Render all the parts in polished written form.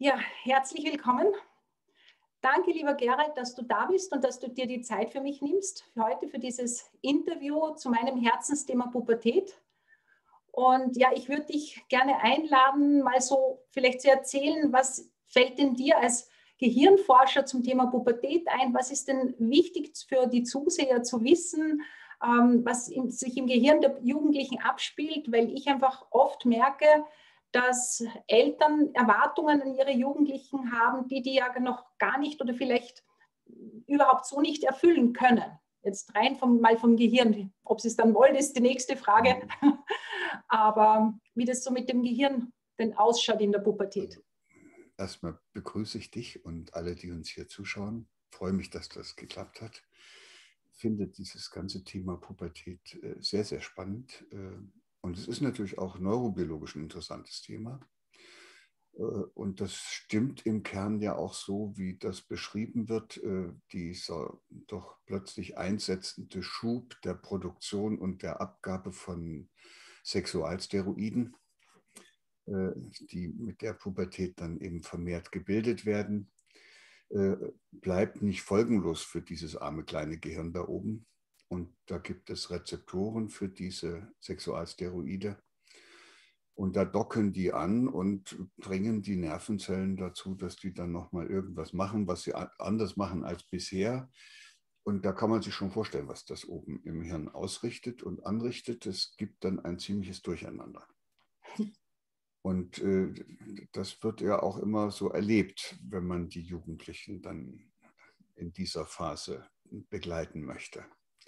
Ja, herzlich willkommen. Danke, lieber Gerald, dass du da bist und dass du dir die Zeit für mich nimmst, für heute für dieses Interview zu meinem Herzensthema Pubertät. Und ja, ich würde dich gerne einladen, mal so vielleicht zu erzählen, was fällt denn dir als Gehirnforscher zum Thema Pubertät ein? Was ist denn wichtig für die Zuseher zu wissen, was sich im Gehirn der Jugendlichen abspielt? Weil ich einfach oft merke, dass Eltern Erwartungen an ihre Jugendlichen haben, die ja noch gar nicht oder vielleicht überhaupt so nicht erfüllen können. Jetzt rein vom Gehirn. Ob sie es dann wollen, ist die nächste Frage. Aber wie das so mit dem Gehirn denn ausschaut in der Pubertät. Erstmal begrüße ich dich und alle, die uns hier zuschauen. Ich freue mich, dass das geklappt hat. Ich finde dieses ganze Thema Pubertät sehr, sehr spannend. Und es ist natürlich auch neurobiologisch ein interessantes Thema. Und das stimmt im Kern ja auch so, wie das beschrieben wird, dieser doch plötzlich einsetzende Schub der Produktion und der Abgabe von Sexualsteroiden, die mit der Pubertät dann eben vermehrt gebildet werden, bleibt nicht folgenlos für dieses arme kleine Gehirn da oben. Und da gibt es Rezeptoren für diese Sexualsteroide. Und da docken die an und bringen die Nervenzellen dazu, dass die dann nochmal irgendwas machen, was sie anders machen als bisher. Und da kann man sich schon vorstellen, was das oben im Hirn ausrichtet und anrichtet. Es gibt dann ein ziemliches Durcheinander. Und das wird ja auch immer so erlebt, wenn man die Jugendlichen dann in dieser Phase begleiten möchte.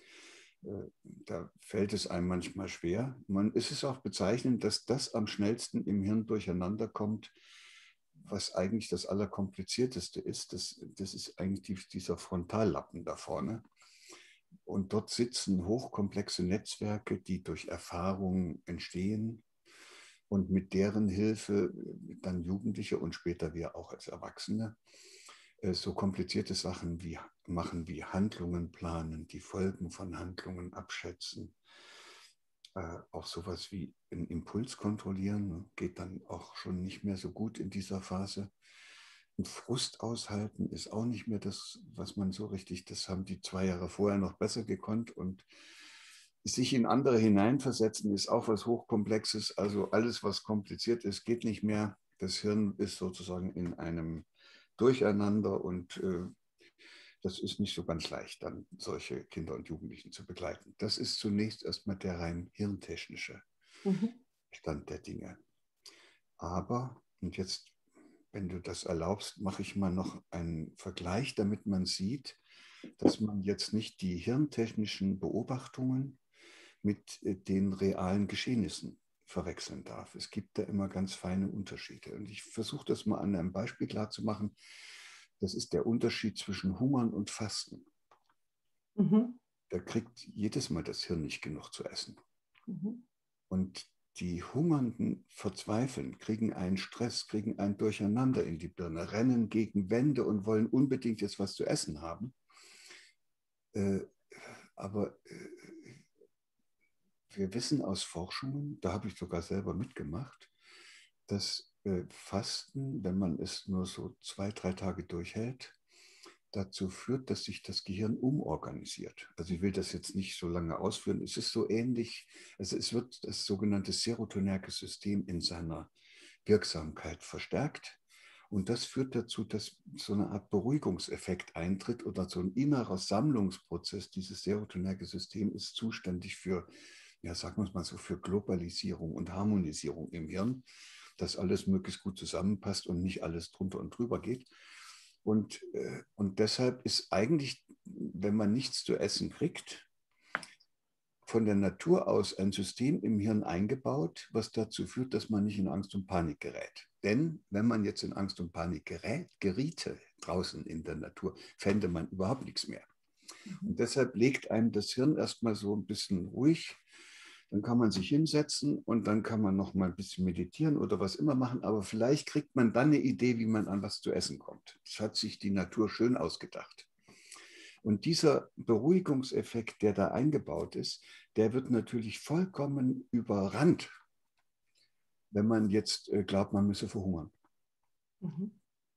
Da fällt es einem manchmal schwer. Es ist auch bezeichnend, dass das am schnellsten im Hirn durcheinander kommt, was eigentlich das Allerkomplizierteste ist. Das ist eigentlich dieser Frontallappen da vorne. Und dort sitzen hochkomplexe Netzwerke, die durch Erfahrung entstehen und mit deren Hilfe dann Jugendliche und später wir auch als Erwachsene so komplizierte Sachen machen wie Handlungen planen, die Folgen von Handlungen abschätzen. Auch sowas wie einen Impuls kontrollieren geht dann auch schon nicht mehr so gut in dieser Phase. Und Frust aushalten ist auch nicht mehr das, was man so richtig, das haben die 2 Jahre vorher noch besser gekonnt. Und sich in andere hineinversetzen ist auch was Hochkomplexes. Also alles, was kompliziert ist, geht nicht mehr. Das Hirn ist sozusagen in einem Durcheinander und das ist nicht so ganz leicht, dann solche Kinder und Jugendlichen zu begleiten. Das ist zunächst erstmal der rein hirntechnische Stand der Dinge. Aber, und jetzt, wenn du das erlaubst, mache ich mal noch einen Vergleich, damit man sieht, dass man jetzt nicht die hirntechnischen Beobachtungen mit den realen Geschehnissen verwechseln darf. Es gibt da immer ganz feine Unterschiede. Und ich versuche das mal an einem Beispiel klarzumachen. Das ist der Unterschied zwischen Hungern und Fasten. Da kriegt jedes Mal das Hirn nicht genug zu essen. Und die Hungernden verzweifeln, kriegen einen Stress, kriegen ein Durcheinander in die Birne, rennen gegen Wände und wollen unbedingt jetzt was zu essen haben. Aber wir wissen aus Forschungen, da habe ich sogar selber mitgemacht, dass Fasten, wenn man es nur so 2, 3 Tage durchhält, dazu führt, dass sich das Gehirn umorganisiert. Also ich will das jetzt nicht so lange ausführen. Es ist so ähnlich, also es wird das sogenannte serotonerge System in seiner Wirksamkeit verstärkt. Und das führt dazu, dass so eine Art Beruhigungseffekt eintritt oder so ein innerer Sammlungsprozess. Dieses serotonerge System ist zuständig für, ja, sagen wir es mal so, für Globalisierung und Harmonisierung im Hirn, dass alles möglichst gut zusammenpasst und nicht alles drunter und drüber geht. Und deshalb ist eigentlich, wenn man nichts zu essen kriegt, von der Natur aus ein System im Hirn eingebaut, was dazu führt, dass man nicht in Angst und Panik gerät. Denn wenn man jetzt in Angst und Panik geriete draußen in der Natur, fände man überhaupt nichts mehr. Und deshalb legt einem das Hirn erstmal so ein bisschen ruhig. Dann kann man sich hinsetzen und dann kann man noch mal ein bisschen meditieren oder was immer machen. Aber vielleicht kriegt man dann eine Idee, wie man an was zu essen kommt. Das hat sich die Natur schön ausgedacht. Und dieser Beruhigungseffekt, der da eingebaut ist, der wird natürlich vollkommen überrannt, wenn man jetzt glaubt, man müsse verhungern.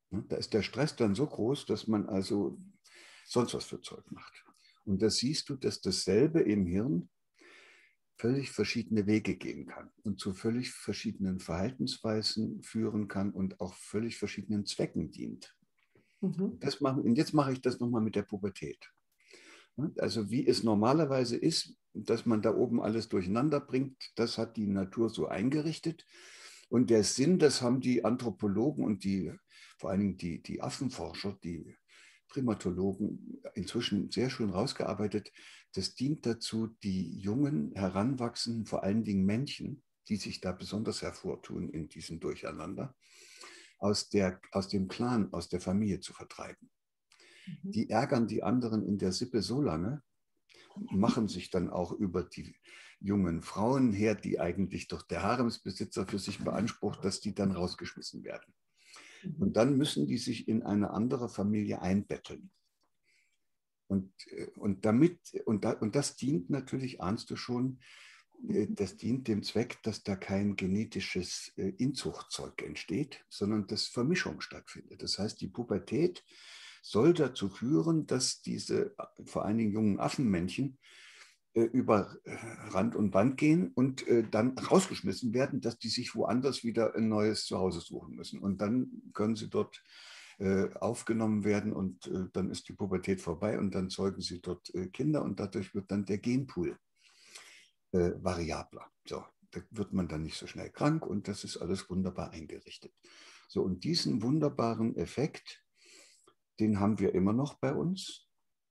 Da ist der Stress dann so groß, dass man also sonst was für Zeug macht. Und da siehst du, dass dasselbe im Hirn völlig verschiedene Wege gehen kann und zu völlig verschiedenen Verhaltensweisen führen kann und auch völlig verschiedenen Zwecken dient. Mhm. Und jetzt mache ich das nochmal mit der Pubertät. Also wie es normalerweise ist, dass man da oben alles durcheinander bringt, das hat die Natur so eingerichtet. Und der Sinn, das haben die Anthropologen und vor allen Dingen die Affenforscher, die Primatologen inzwischen sehr schön rausgearbeitet. Das dient dazu, die jungen, heranwachsenden, vor allen Dingen Männchen, die sich da besonders hervortun in diesem Durcheinander, aus dem Clan, aus der Familie zu vertreiben. Die ärgern die anderen in der Sippe so lange, machen sich dann auch über die jungen Frauen her, die eigentlich doch der Haremsbesitzer für sich beansprucht, dass die dann rausgeschmissen werden. Und dann müssen die sich in eine andere Familie einbetteln. Und das dient natürlich, ahnst du schon, das dient dem Zweck, dass da kein genetisches Inzuchtzeug entsteht, sondern dass Vermischung stattfindet. Das heißt, die Pubertät soll dazu führen, dass diese vor allen Dingen jungen Affenmännchen über Rand und Band gehen und dann rausgeschmissen werden, dass die sich woanders wieder ein neues Zuhause suchen müssen. Und dann können sie dort aufgenommen werden und dann ist die Pubertät vorbei und dann zeugen sie dort Kinder und dadurch wird dann der Genpool variabler. So, da wird man dann nicht so schnell krank und das ist alles wunderbar eingerichtet. So, und diesen wunderbaren Effekt, den haben wir immer noch bei uns.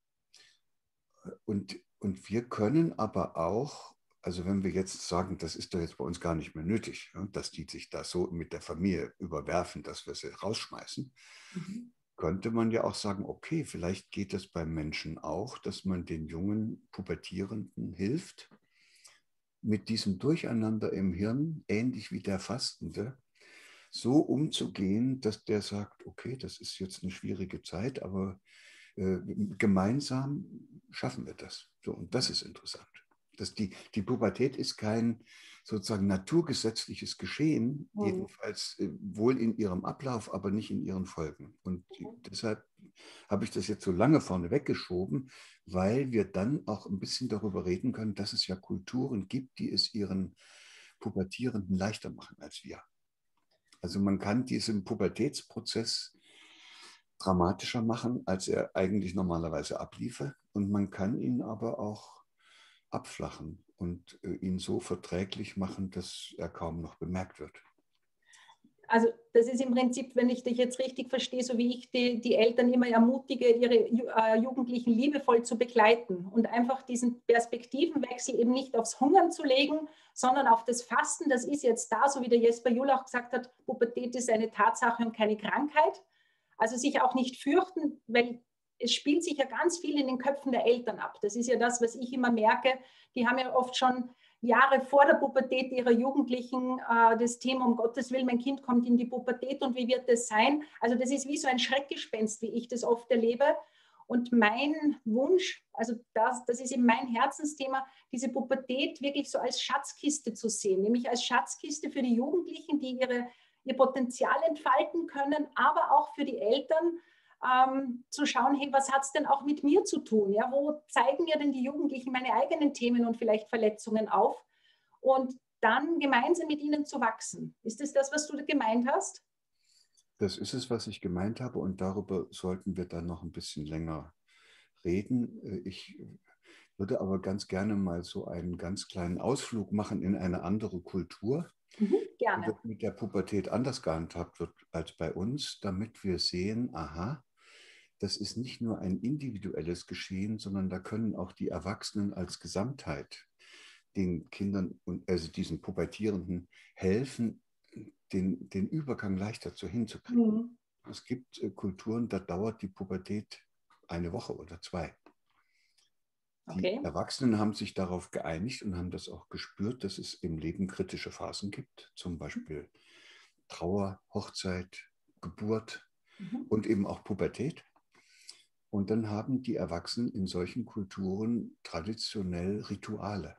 Und wir können aber auch, also wenn wir jetzt sagen, das ist doch jetzt bei uns gar nicht mehr nötig, ja, dass die sich da so mit der Familie überwerfen, dass wir sie rausschmeißen, könnte man ja auch sagen, okay, vielleicht geht es beim Menschen auch, dass man den jungen Pubertierenden hilft, mit diesem Durcheinander im Hirn, ähnlich wie der Fastende, so umzugehen, dass der sagt, okay, das ist jetzt eine schwierige Zeit, aber gemeinsam schaffen wir das. So, und das ist interessant. Die Pubertät ist kein sozusagen naturgesetzliches Geschehen, jedenfalls wohl in ihrem Ablauf, aber nicht in ihren Folgen. Und deshalb habe ich das jetzt so lange vorne weggeschoben, weil wir dann auch ein bisschen darüber reden können, dass es ja Kulturen gibt, die es ihren Pubertierenden leichter machen als wir. Also man kann diesen Pubertätsprozess dramatischer machen, als er eigentlich normalerweise abliefe. Und man kann ihn aber auch abflachen und ihn so verträglich machen, dass er kaum noch bemerkt wird. Also das ist im Prinzip, wenn ich dich jetzt richtig verstehe, so wie ich die Eltern immer ermutige, ihre Jugendlichen liebevoll zu begleiten und einfach diesen Perspektivenwechsel eben nicht aufs Hungern zu legen, sondern auf das Fasten. Das ist jetzt da, so wie der Jesper Juhl auch gesagt hat, Pubertät ist eine Tatsache und keine Krankheit. Also sich auch nicht fürchten, weil es spielt sich ja ganz viel in den Köpfen der Eltern ab. Das ist ja das, was ich immer merke. Die haben ja oft schon Jahre vor der Pubertät ihrer Jugendlichen das Thema, um Gottes Willen, mein Kind kommt in die Pubertät und wie wird das sein? Also das ist wie so ein Schreckgespenst, wie ich das oft erlebe. Und mein Wunsch, also das ist eben mein Herzensthema, diese Pubertät wirklich so als Schatzkiste zu sehen, nämlich als Schatzkiste für die Jugendlichen, die ihr Potenzial entfalten können, aber auch für die Eltern, zu schauen, hey, was hat es denn auch mit mir zu tun? Ja? Wo zeigen mir denn die Jugendlichen meine eigenen Themen und vielleicht Verletzungen auf? Und dann gemeinsam mit ihnen zu wachsen. Ist das das, was du gemeint hast? Das ist es, was ich gemeint habe und darüber sollten wir dann noch ein bisschen länger reden. Ich würde aber ganz gerne mal so einen ganz kleinen Ausflug machen in eine andere Kultur, wo Gerne. das mit der Pubertät anders gehandhabt wird als bei uns, damit wir sehen, aha, das ist nicht nur ein individuelles Geschehen, sondern da können auch die Erwachsenen als Gesamtheit den Kindern und also diesen Pubertierenden helfen, den Übergang leichter hinzukriegen. Mhm. Es gibt Kulturen, da dauert die Pubertät eine Woche oder zwei. Die Okay. Erwachsenen haben sich darauf geeinigt und haben das auch gespürt, dass es im Leben kritische Phasen gibt, zum Beispiel Trauer, Hochzeit, Geburt und eben auch Pubertät. Und dann haben die Erwachsenen in solchen Kulturen traditionell Rituale,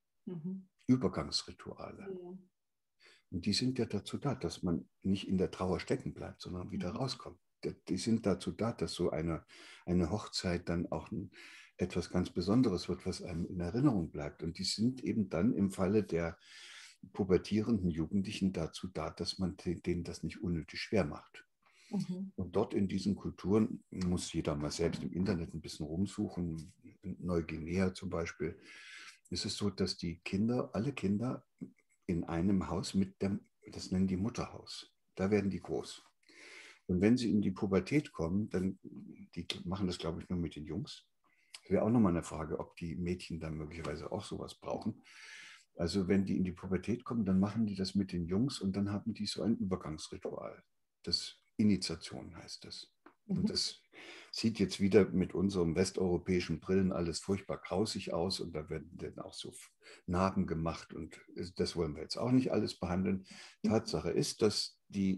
Übergangsrituale. Und die sind ja dazu da, dass man nicht in der Trauer stecken bleibt, sondern wieder rauskommt. die sind dazu da, dass so eine Hochzeit dann auch etwas ganz Besonderes wird, was einem in Erinnerung bleibt. Und die sind eben dann im Falle der pubertierenden Jugendlichen dazu da, dass man denen das nicht unnötig schwer macht. Mhm. Und dort in diesen Kulturen muss jeder mal selbst im Internet ein bisschen rumsuchen. In Neuguinea zum Beispiel ist es so, dass die Kinder, alle Kinder in einem Haus das nennen die Mutterhaus. Da werden die groß. Und wenn sie in die Pubertät kommen, dann, die machen das, glaube ich, nur mit den Jungs. Das wäre auch nochmal eine Frage, ob die Mädchen dann möglicherweise auch sowas brauchen. Also wenn die in die Pubertät kommen, dann machen die das mit den Jungs und dann haben die so ein Übergangsritual. Das Initiation heißt das. Und das sieht jetzt wieder mit unseren westeuropäischen Brillen alles furchtbar grausig aus und da werden dann auch so Narben gemacht und das wollen wir jetzt auch nicht alles behandeln. Tatsache ist, dass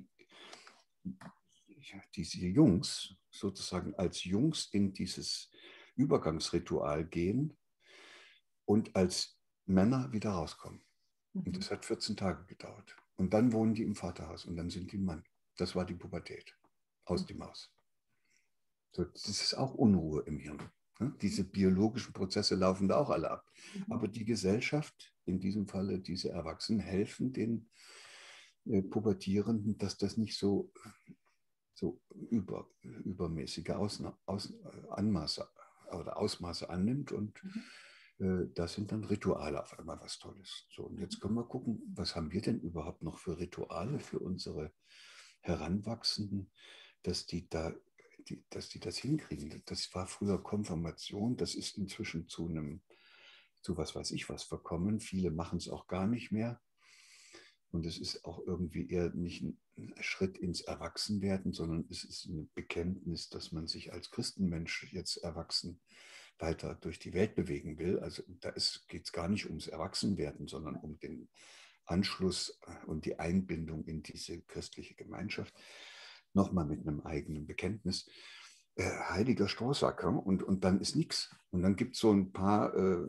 diese Jungs sozusagen als Jungs in dieses Übergangsritual gehen und als Männer wieder rauskommen. Und das hat 14 Tage gedauert. Und dann wohnen die im Vaterhaus und dann sind die ein Mann. Das war die Pubertät. Aus dem Haus. So, das ist auch Unruhe im Hirn. Ne? Diese biologischen Prozesse laufen da auch alle ab. Aber die Gesellschaft, in diesem Falle diese Erwachsenen, helfen den Pubertierenden, dass das nicht so übermäßige Anmaße oder Ausmaße annimmt und das sind dann Rituale auf einmal was Tolles. So, und jetzt können wir gucken, was haben wir denn überhaupt noch für Rituale für unsere Heranwachsenden, dass die das hinkriegen. Das war früher Konfirmation, das ist inzwischen zu was weiß ich was verkommen. Viele machen es auch gar nicht mehr. Und es ist auch irgendwie eher nicht ein Schritt ins Erwachsenwerden, sondern es ist ein Bekenntnis, dass man sich als Christenmensch jetzt erwachsen weiter durch die Welt bewegen will. Also da geht es gar nicht ums Erwachsenwerden, sondern um den Anschluss und die Einbindung in diese christliche Gemeinschaft. Nochmal mit einem eigenen Bekenntnis. Heiliger Strohsack, und dann ist nichts. Und dann gibt es so ein paar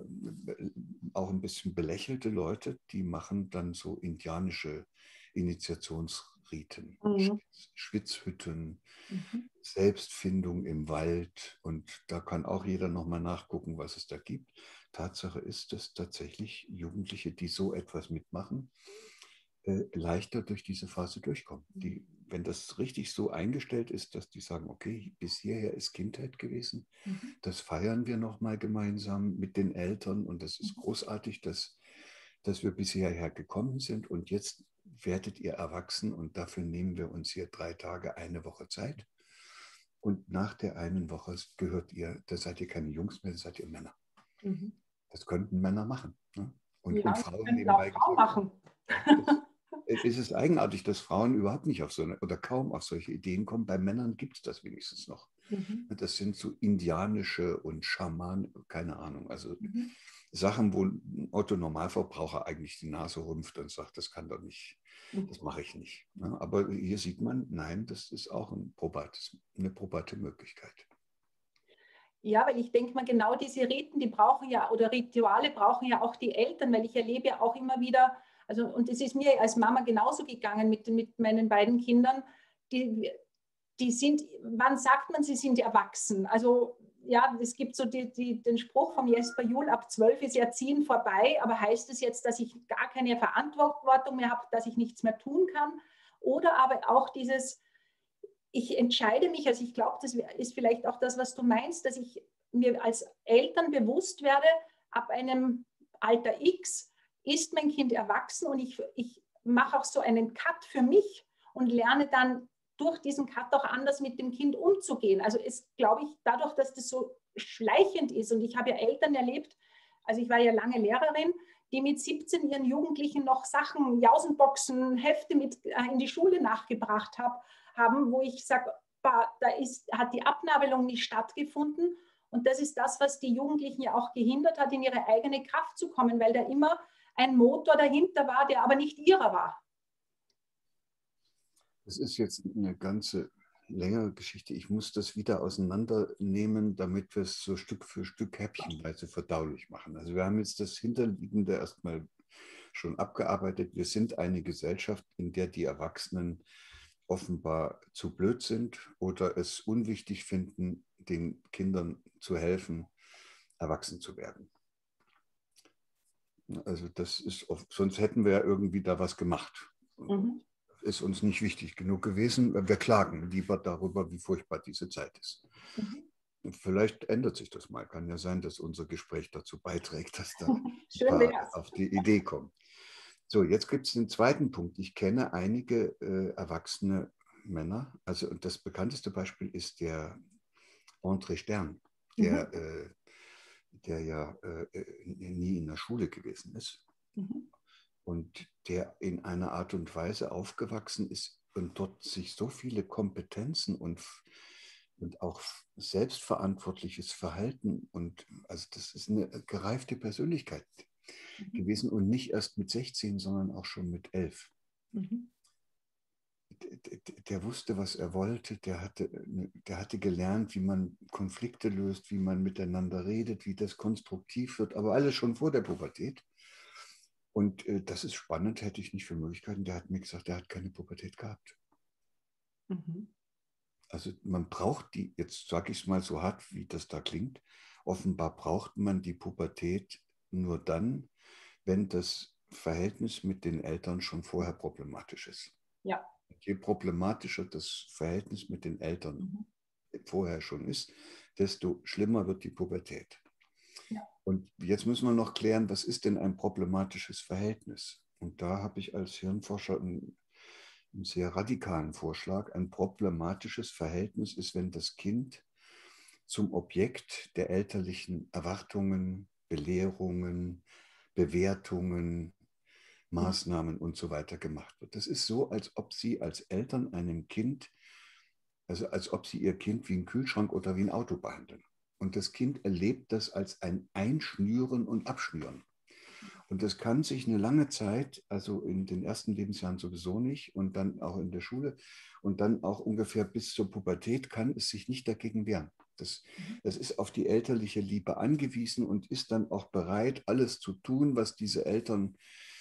auch ein bisschen belächelte Leute, die machen dann so indianische Initiationsriten, Schwitzhütten, Selbstfindung im Wald. Und da kann auch jeder nochmal nachgucken, was es da gibt. Tatsache ist, dass tatsächlich Jugendliche, die so etwas mitmachen, leichter durch diese Phase durchkommen. Wenn das richtig so eingestellt ist, dass die sagen, okay, bis hierher ist Kindheit gewesen, das feiern wir nochmal gemeinsam mit den Eltern und das ist großartig, dass wir bis hierher gekommen sind und jetzt werdet ihr erwachsen und dafür nehmen wir uns hier 3 Tage, eine Woche Zeit und nach der einen Woche da seid ihr keine Jungs mehr, da seid ihr Männer. Das könnten Männer machen. Ne? Und Frauen nebenbei auch Frauen machen. Es ist eigenartig, dass Frauen überhaupt nicht oder kaum auf solche Ideen kommen. Bei Männern gibt es das wenigstens noch. Das sind so indianische und Schamanen, keine Ahnung. Also Sachen, wo ein Otto-Normalverbraucher eigentlich die Nase rümpft und sagt, das kann doch nicht, das mache ich nicht. Ja, aber hier sieht man, nein, das ist auch eine probate Möglichkeit. Ja, weil ich denke mal, genau diese Riten, die brauchen ja, oder Rituale brauchen ja auch die Eltern, weil ich erlebe ja auch immer wieder, also, und es ist mir als Mama genauso gegangen mit meinen beiden Kindern, die sind, wann sagt man, sie sind erwachsen? Also, ja, es gibt so den Spruch vom Jesper Juhl, ab 12 ist Erziehen vorbei, aber heißt es jetzt, dass ich gar keine Verantwortung mehr habe, dass ich nichts mehr tun kann? Oder aber auch dieses, ich entscheide mich, also ich glaube, das ist vielleicht auch das, was du meinst, dass ich mir als Eltern bewusst werde, ab einem Alter X ist mein Kind erwachsen und ich mache auch so einen Cut für mich und lerne dann durch diesen Cut auch anders mit dem Kind umzugehen. Also es glaube ich, dadurch, dass das so schleichend ist und ich habe ja Eltern erlebt, also ich war ja lange Lehrerin, die mit 17 ihren Jugendlichen noch Sachen, Jausenboxen, Hefte mit in die Schule nachgebracht haben, wo ich sage, hat die Abnabelung nicht stattgefunden. Und das ist das, was die Jugendlichen ja auch gehindert hat, in ihre eigene Kraft zu kommen, weil da immer ein Motor dahinter war, der aber nicht ihrer war. Das ist jetzt eine ganze längere Geschichte. Ich muss das wieder auseinandernehmen, damit wir es so Stück für Stück häppchenweise verdaulich machen. Also wir haben jetzt das Hinterliegende erstmal schon abgearbeitet. Wir sind eine Gesellschaft, in der die Erwachsenen offenbar zu blöd sind oder es unwichtig finden, den Kindern zu helfen, erwachsen zu werden. Also das ist oft, sonst hätten wir ja irgendwie da was gemacht. Mhm. Ist uns nicht wichtig genug gewesen. Wir klagen lieber darüber, wie furchtbar diese Zeit ist. Mhm. Vielleicht ändert sich das mal. Kann ja sein, dass unser Gespräch dazu beiträgt, dass da ein Schön paar wär's. auf die Idee kommen. So, jetzt gibt es den zweiten Punkt. Ich kenne einige erwachsene Männer. Also und das bekannteste Beispiel ist der André Stern, Mhm. der ja nie in der Schule gewesen ist Mhm. und der in einer Art und Weise aufgewachsen ist und dort sich so viele Kompetenzen und auch selbstverantwortliches Verhalten und also das ist eine gereifte Persönlichkeit Mhm. gewesen und nicht erst mit 16, sondern auch schon mit 11. Mhm. Der wusste, was er wollte, der hatte gelernt, wie man Konflikte löst, wie man miteinander redet, wie das konstruktiv wird, aber alles schon vor der Pubertät. Und das ist spannend, hätte ich nicht für Möglichkeiten. Der hat mir gesagt, der hat keine Pubertät gehabt. Mhm. Also man braucht die, jetzt sage ich es mal so hart, wie das da klingt, offenbar braucht man die Pubertät nur dann, wenn das Verhältnis mit den Eltern schon vorher problematisch ist. Ja. Je problematischer das Verhältnis mit den Eltern Mhm. vorher schon ist, desto schlimmer wird die Pubertät. Ja. Und jetzt müssen wir noch klären, was ist denn ein problematisches Verhältnis? Und da habe ich als Hirnforscher einen sehr radikalen Vorschlag. Ein problematisches Verhältnis ist, wenn das Kind zum Objekt der elterlichen Erwartungen, Belehrungen, Bewertungen, Mhm. Maßnahmen und so weiter gemacht wird. Das ist so, als ob Sie als Eltern einem Kind, also als ob Sie Ihr Kind wie einen Kühlschrank oder wie ein Auto behandeln. Und das Kind erlebt das als ein Einschnüren und Abschnüren. Und das kann sich eine lange Zeit, also in den ersten Lebensjahren sowieso nicht und dann auch in der Schule und dann auch ungefähr bis zur Pubertät kann es sich nicht dagegen wehren. Das ist auf die elterliche Liebe angewiesen und ist dann auch bereit, alles zu tun, was diese Eltern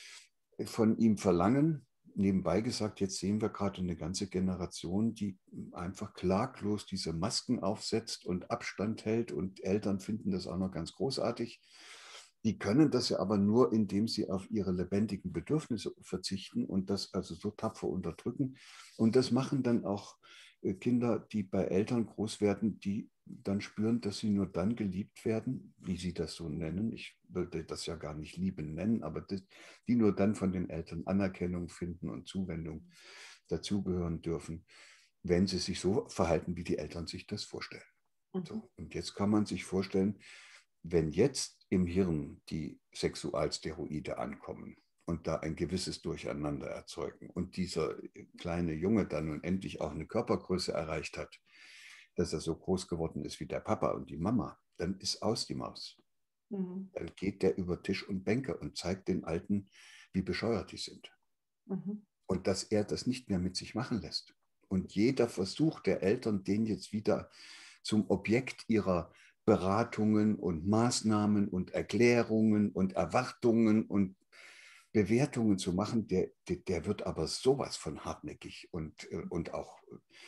von ihm verlangen. Nebenbei gesagt, jetzt sehen wir gerade eine ganze Generation, die einfach klaglos diese Masken aufsetzt und Abstand hält und Eltern finden das auch noch ganz großartig. Die können das ja aber nur, indem sie auf ihre lebendigen Bedürfnisse verzichten und das also so tapfer unterdrücken. Und das machen dann auch Kinder, die bei Eltern groß werden, die dann spüren, dass sie nur dann geliebt werden, wie sie das so nennen. Ich würde das ja gar nicht lieben nennen, aber die nur dann von den Eltern Anerkennung finden und Zuwendung dazugehören dürfen, wenn sie sich so verhalten, wie die Eltern sich das vorstellen. Mhm. So, und jetzt kann man sich vorstellen, wenn jetzt im Hirn die Sexualsteroide ankommen und da ein gewisses Durcheinander erzeugen und dieser kleine Junge dann nun endlich auch eine Körpergröße erreicht hat, dass er so groß geworden ist wie der Papa und die Mama, dann ist aus die Maus. Mhm. Dann geht der über Tisch und Bänke und zeigt den Alten, wie bescheuert die sind. Mhm. Und dass er das nicht mehr mit sich machen lässt. Und jeder Versuch der Eltern, den jetzt wieder zum Objekt ihrer Beratungen und Maßnahmen und Erklärungen und Erwartungen und Bewertungen zu machen, der wird aber sowas von hartnäckig und auch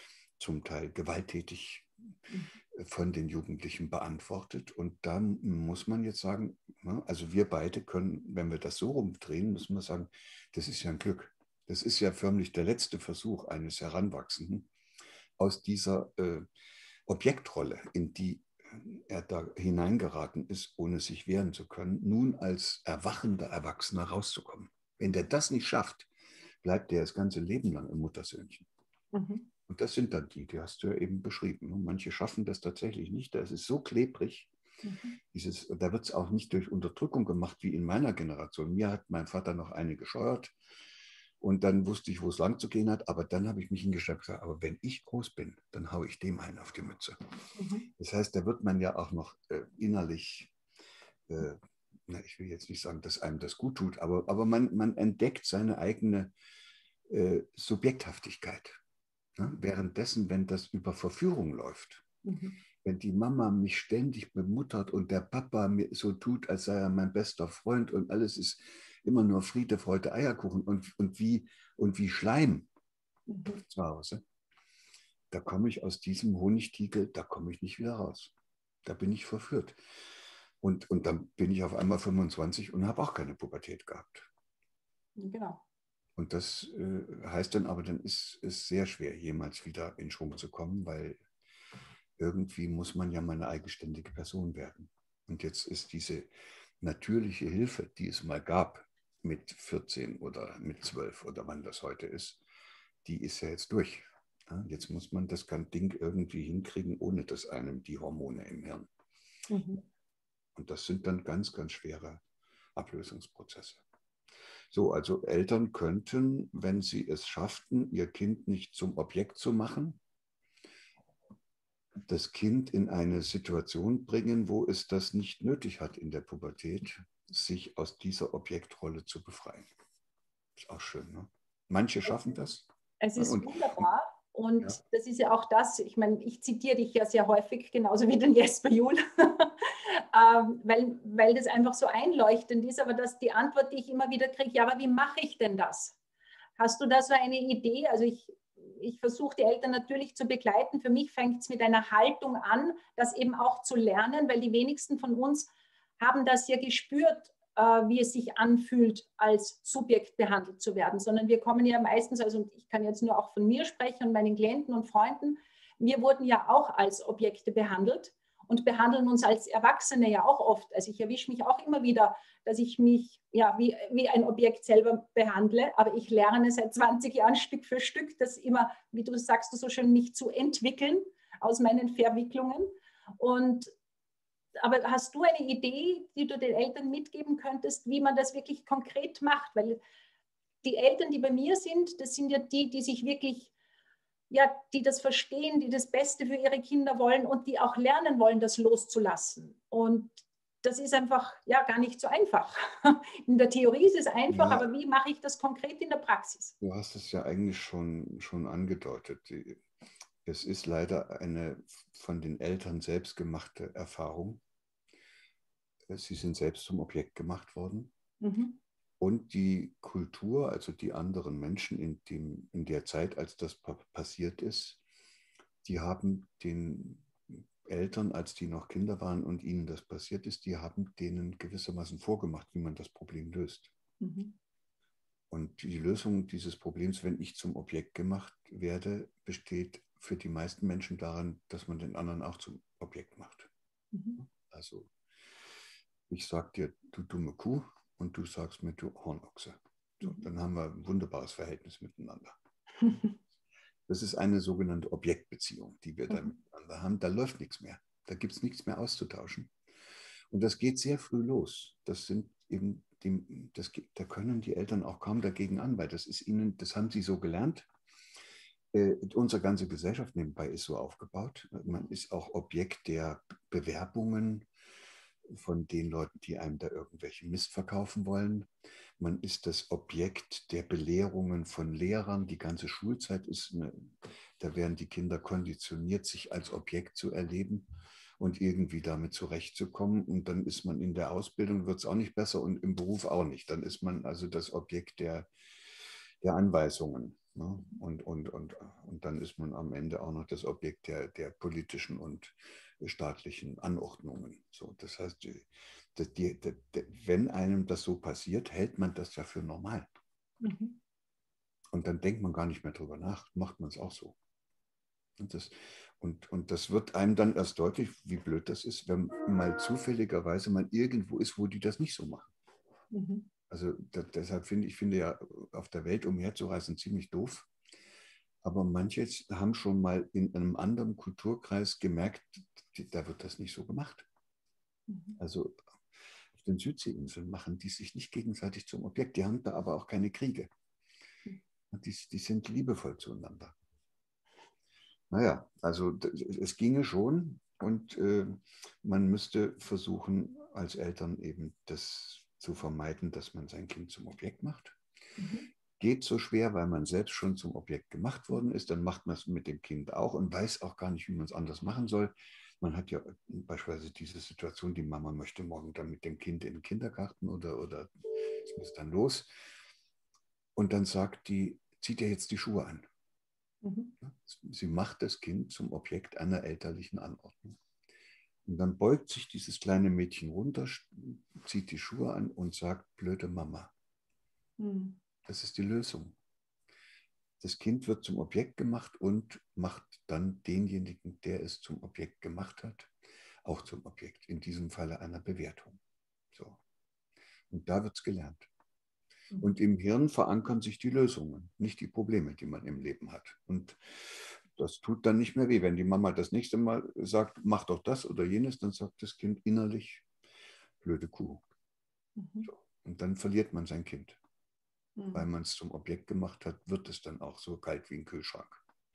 zum Teil gewalttätig Mhm. von den Jugendlichen beantwortet. Und da muss man jetzt sagen, also wir beide können, wenn wir das so rumdrehen, müssen wir sagen, das ist ja ein Glück. Das ist ja förmlich der letzte Versuch eines Heranwachsenden aus dieser Objektrolle, in die er da hineingeraten ist, ohne sich wehren zu können, nun als erwachender Erwachsener rauszukommen. Wenn der das nicht schafft, bleibt der das ganze Leben lang im Muttersöhnchen. Mhm. Und das sind dann die hast du ja eben beschrieben. Und manche schaffen das tatsächlich nicht. Das ist so klebrig. Mhm. Da wird es auch nicht durch Unterdrückung gemacht wie in meiner Generation. Mir hat mein Vater noch eine gescheuert und dann wusste ich, wo es lang zu gehen hat. Aber dann habe ich mich hingestellt und gesagt, aber wenn ich groß bin, dann haue ich dem einen auf die Mütze. Mhm. Das heißt, da wird man ja auch noch innerlich, ich will jetzt nicht sagen, dass einem das gut tut, aber man entdeckt seine eigene Subjekthaftigkeit. Ne? Währenddessen, wenn das über Verführung läuft, Mhm. wenn die Mama mich ständig bemuttert und der Papa mir so tut, als sei er mein bester Freund und alles ist immer nur Friede, Freude, Eierkuchen und wie Schleim, Mhm. zu Hause. Da komme ich aus diesem Honigtiegel, da komme ich nicht wieder raus. Da bin ich verführt. Und dann bin ich auf einmal 25 und habe auch keine Pubertät gehabt. Genau. Und das heißt dann aber, dann ist es sehr schwer, jemals wieder in Schwung zu kommen, weil irgendwie muss man ja mal eine eigenständige Person werden. Und jetzt ist diese natürliche Hilfe, die es mal gab, mit 14 oder mit 12 oder wann das heute ist, die ist ja jetzt durch. Ja, jetzt muss man das Ding irgendwie hinkriegen, ohne dass einem die Hormone im Hirn. Mhm. Und das sind dann ganz, ganz schwere Ablösungsprozesse. So, also Eltern könnten, wenn sie es schafften, ihr Kind nicht zum Objekt zu machen, das Kind in eine Situation bringen, wo es das nicht nötig hat in der Pubertät, sich aus dieser Objektrolle zu befreien. Ist auch schön, ne? Manche schaffen das. Es ist Und wunderbar und ja, das ist ja auch das, ich meine, ich zitiere dich ja sehr häufig, genauso wie den Jesper Juhl, weil das einfach so einleuchtend ist, aber das die Antwort, die ich immer wieder kriege, ja, aber wie mache ich denn das? Hast du da so eine Idee? Also ich versuche die Eltern natürlich zu begleiten. Für mich fängt es mit einer Haltung an, das eben auch zu lernen, weil die wenigsten von uns haben das ja gespürt, wie es sich anfühlt, als Subjekt behandelt zu werden, sondern wir kommen ja meistens, also ich kann jetzt nur auch von mir sprechen und meinen Klienten und Freunden, wir wurden ja auch als Objekte behandelt und behandeln uns als Erwachsene ja auch oft. Also ich erwische mich auch immer wieder, dass ich mich ja wie ein Objekt selber behandle, aber ich lerne seit 20 Jahren Stück für Stück, das immer, wie du sagst, so schön, mich zu entwickeln aus meinen Verwicklungen. Und aber hast du eine Idee, die du den Eltern mitgeben könntest, wie man das wirklich konkret macht? Weil die Eltern, die bei mir sind, das sind ja die, die sich wirklich, ja, die das verstehen, die das Beste für ihre Kinder wollen und die auch lernen wollen, das loszulassen. Und das ist einfach ja gar nicht so einfach. In der Theorie ist es einfach, ja, aber wie mache ich das konkret in der Praxis? du hast es ja eigentlich schon angedeutet. Es ist leider eine von den Eltern selbst gemachte Erfahrung. Sie sind selbst zum Objekt gemacht worden. Mhm. Und die Kultur, also die anderen Menschen in der Zeit, als das passiert ist, die haben den Eltern, als die noch Kinder waren und ihnen das passiert ist, die haben denen gewissermaßen vorgemacht, wie man das Problem löst. Mhm. Und die Lösung dieses Problems, wenn ich zum Objekt gemacht werde, besteht für die meisten Menschen darin, dass man den anderen auch zum Objekt macht. Mhm. Also ich sage dir, du dumme Kuh, und du sagst mir, du Hornochse. So, Mhm. dann haben wir ein wunderbares Verhältnis miteinander. Das ist eine sogenannte Objektbeziehung, die wir da Mhm. miteinander haben. Da läuft nichts mehr. Da gibt es nichts mehr auszutauschen. Und das geht sehr früh los. Das sind eben da können die Eltern auch kaum dagegen an, weil das haben sie so gelernt. Unsere ganze Gesellschaft nebenbei ist so aufgebaut. Man ist auch Objekt der Bewerbungen von den Leuten, die einem da irgendwelche Mist verkaufen wollen. Man ist das Objekt der Belehrungen von Lehrern. Die ganze Schulzeit da werden die Kinder konditioniert, sich als Objekt zu erleben und irgendwie damit zurechtzukommen. Und dann ist man in der Ausbildung, wird es auch nicht besser, und im Beruf auch nicht. Dann ist man also das Objekt der Anweisungen. Ne? Und dann ist man am Ende auch noch das Objekt der politischen und staatlichen Anordnungen. So, das heißt, wenn einem das so passiert, hält man das ja für normal. Mhm. Und dann denkt man gar nicht mehr drüber nach, macht man es auch so. Und das wird einem dann erst deutlich, wie blöd das ist, wenn mal zufälligerweise man irgendwo ist, wo die das nicht so machen. Mhm. Also deshalb finde ja, auf der Welt umherzureisen ziemlich doof. Aber manche haben schon mal in einem anderen Kulturkreis gemerkt, da wird das nicht so gemacht. Mhm. Also auf den Südseeinseln machen die sich nicht gegenseitig zum Objekt. Die haben da aber auch keine Kriege. Die sind liebevoll zueinander. Naja, also es ginge schon, und man müsste versuchen, als Eltern eben das zu vermeiden, dass man sein Kind zum Objekt macht. Mhm. Geht so schwer, weil man selbst schon zum Objekt gemacht worden ist, dann macht man es mit dem Kind auch und weiß auch gar nicht, wie man es anders machen soll. Man hat ja beispielsweise diese Situation, die Mama möchte morgen dann mit dem Kind in den Kindergarten oder es muss dann los. Und dann sagt die, zieht ihr jetzt die Schuhe an. Sie macht das Kind zum Objekt einer elterlichen Anordnung. Und dann beugt sich dieses kleine Mädchen runter, zieht die Schuhe an und sagt, blöde Mama. Das ist die Lösung. Das Kind wird zum Objekt gemacht und macht dann denjenigen, der es zum Objekt gemacht hat, auch zum Objekt. In diesem Falle einer Bewertung. So. Und da wird es gelernt. Und im Hirn verankern sich die Lösungen, nicht die Probleme, die man im Leben hat. Und das tut dann nicht mehr weh. Wenn die Mama das nächste Mal sagt, mach doch das oder jenes, dann sagt das Kind innerlich, blöde Kuh. So. Und dann verliert man sein Kind. Weil man es zum Objekt gemacht hat, wird es dann auch so kalt wie ein Kühlschrank.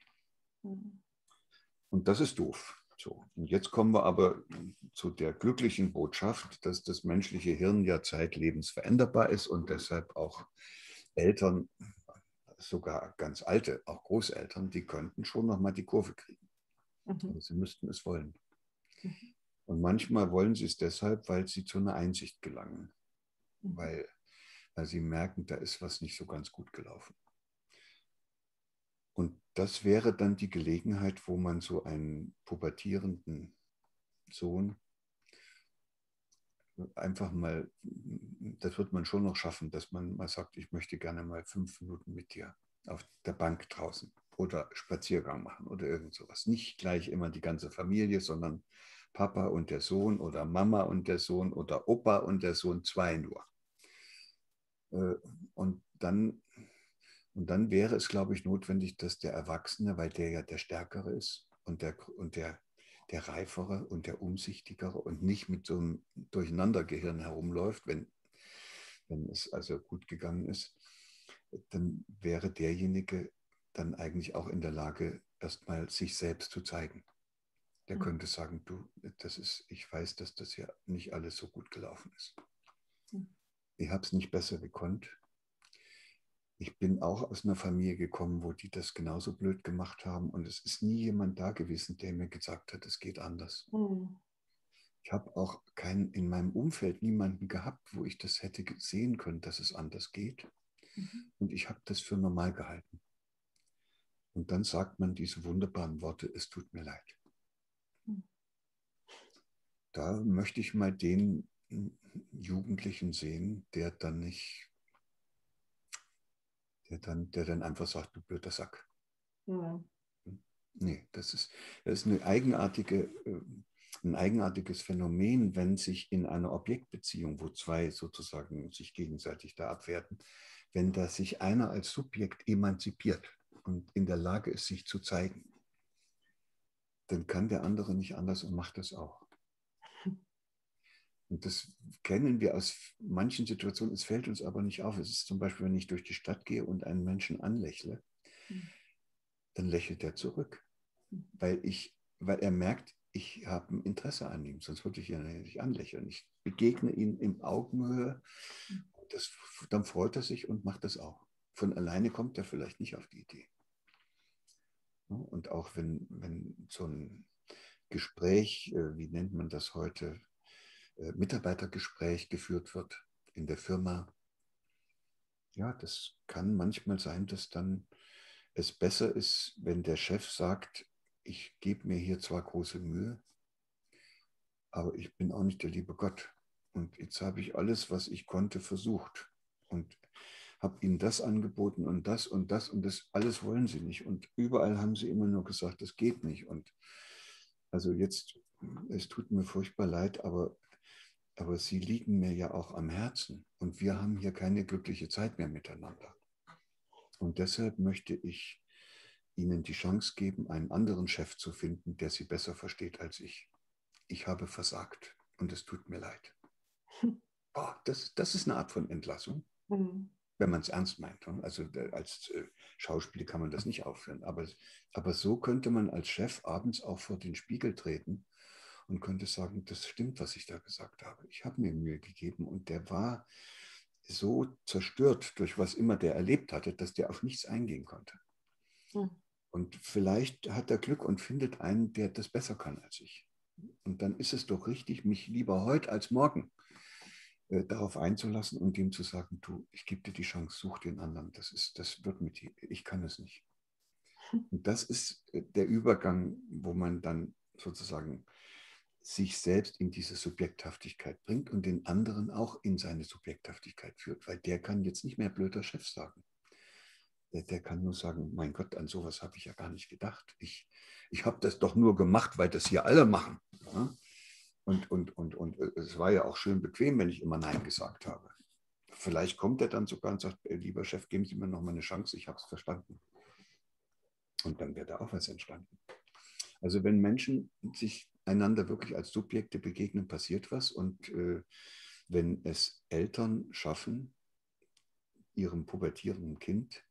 Und das ist doof. So. Und jetzt kommen wir aber zu der glücklichen Botschaft, dass das menschliche Hirn ja zeitlebens veränderbar ist und deshalb auch Eltern, sogar ganz alte, auch Großeltern, die könnten schon nochmal die Kurve kriegen. Aber sie müssten es wollen. Und manchmal wollen sie es deshalb, weil sie zu einer Einsicht gelangen. Weil sie merken, da ist was nicht so ganz gut gelaufen. Und das wäre dann die Gelegenheit, wo man so einen pubertierenden Sohn einfach mal, das wird man schon noch schaffen, dass man mal sagt, ich möchte gerne mal 5 Minuten mit dir auf der Bank draußen oder Spaziergang machen oder irgend sowas. Nicht gleich immer die ganze Familie, sondern Papa und der Sohn oder Mama und der Sohn oder Opa und der Sohn, 2 nur. Und dann wäre es, glaube ich, notwendig, dass der Erwachsene, weil der ja der Stärkere ist und der Reifere und der Umsichtigere und nicht mit so einem Durcheinandergehirn herumläuft, wenn es also gut gegangen ist, dann wäre derjenige dann eigentlich auch in der Lage, erstmal sich selbst zu zeigen. Der könnte sagen, du, ich weiß, dass das ja nicht alles so gut gelaufen ist. Ich habe es nicht besser gekonnt. Ich bin auch aus einer Familie gekommen, wo die das genauso blöd gemacht haben und es ist nie jemand da gewesen, der mir gesagt hat, es geht anders. Ich habe auch in meinem Umfeld niemanden gehabt, wo ich das hätte sehen können, dass es anders geht. Und ich habe das für normal gehalten. Und dann sagt man diese wunderbaren Worte, es tut mir leid. Da möchte ich mal den Jugendlichen sehen, der dann einfach sagt, du blöder Sack. Nee, das ist ein eigenartiges Phänomen, wenn sich in einer Objektbeziehung, wo 2 sozusagen sich gegenseitig da abwerten, wenn da sich einer als Subjekt emanzipiert und in der Lage ist, sich zu zeigen, dann kann der andere nicht anders und macht das auch. Und das kennen wir aus manchen Situationen, es fällt uns aber nicht auf. Es ist zum Beispiel, wenn ich durch die Stadt gehe und einen Menschen anlächle, dann lächelt er zurück, weil er merkt, ich habe ein Interesse an ihm, sonst würde ich ihn nicht anlächeln. Ich begegne ihm in Augenhöhe, dann freut er sich und macht das auch. Von alleine kommt er vielleicht nicht auf die Idee. Und auch wenn so ein Gespräch, wie nennt man das heute, Mitarbeitergespräch geführt wird in der Firma, ja, das kann manchmal sein, dass dann es besser ist, wenn der Chef sagt, ich gebe mir hier zwar große Mühe, aber ich bin auch nicht der liebe Gott. Und jetzt habe ich alles, was ich konnte, versucht und habe ihnen das angeboten und das und das und das, alles wollen sie nicht. Und überall haben sie immer nur gesagt, das geht nicht. Und also jetzt, es tut mir furchtbar leid, aber sie liegen mir ja auch am Herzen. Und wir haben hier keine glückliche Zeit mehr miteinander. Und deshalb möchte ich Ihnen die Chance geben, einen anderen Chef zu finden, der Sie besser versteht als ich. Ich habe versagt und es tut mir leid. Oh, das ist eine Art von Entlassung, wenn man es ernst meint. Also als Schauspieler kann man das nicht aufführen. Aber so könnte man als Chef abends auch vor den Spiegel treten und könnte sagen, das stimmt, was ich da gesagt habe. Ich habe mir Mühe gegeben und der war so zerstört durch was immer der erlebt hatte, dass der auf nichts eingehen konnte. Und vielleicht hat er Glück und findet einen, der das besser kann als ich. Und dann ist es doch richtig, mich lieber heute als morgen darauf einzulassen und ihm zu sagen, du, ich gebe dir die Chance, such den anderen. Das wird mit dir, ich kann es nicht. Und das ist der Übergang, wo man dann sozusagen sich selbst in diese Subjekthaftigkeit bringt und den anderen auch in seine Subjekthaftigkeit führt, weil der kann jetzt nicht mehr blöder Chef sagen. Der kann nur sagen, mein Gott, an sowas habe ich ja gar nicht gedacht. Ich habe das doch nur gemacht, weil das hier alle machen. Ja? Und es war ja auch schön bequem, wenn ich immer Nein gesagt habe. Vielleicht kommt er dann sogar und sagt, lieber Chef, geben Sie mir noch mal eine Chance, ich habe es verstanden. Und dann wird da auch was entstanden. Also wenn Menschen sich einander wirklich als Subjekte begegnen, passiert was. Und wenn es Eltern schaffen, ihrem pubertierenden Kind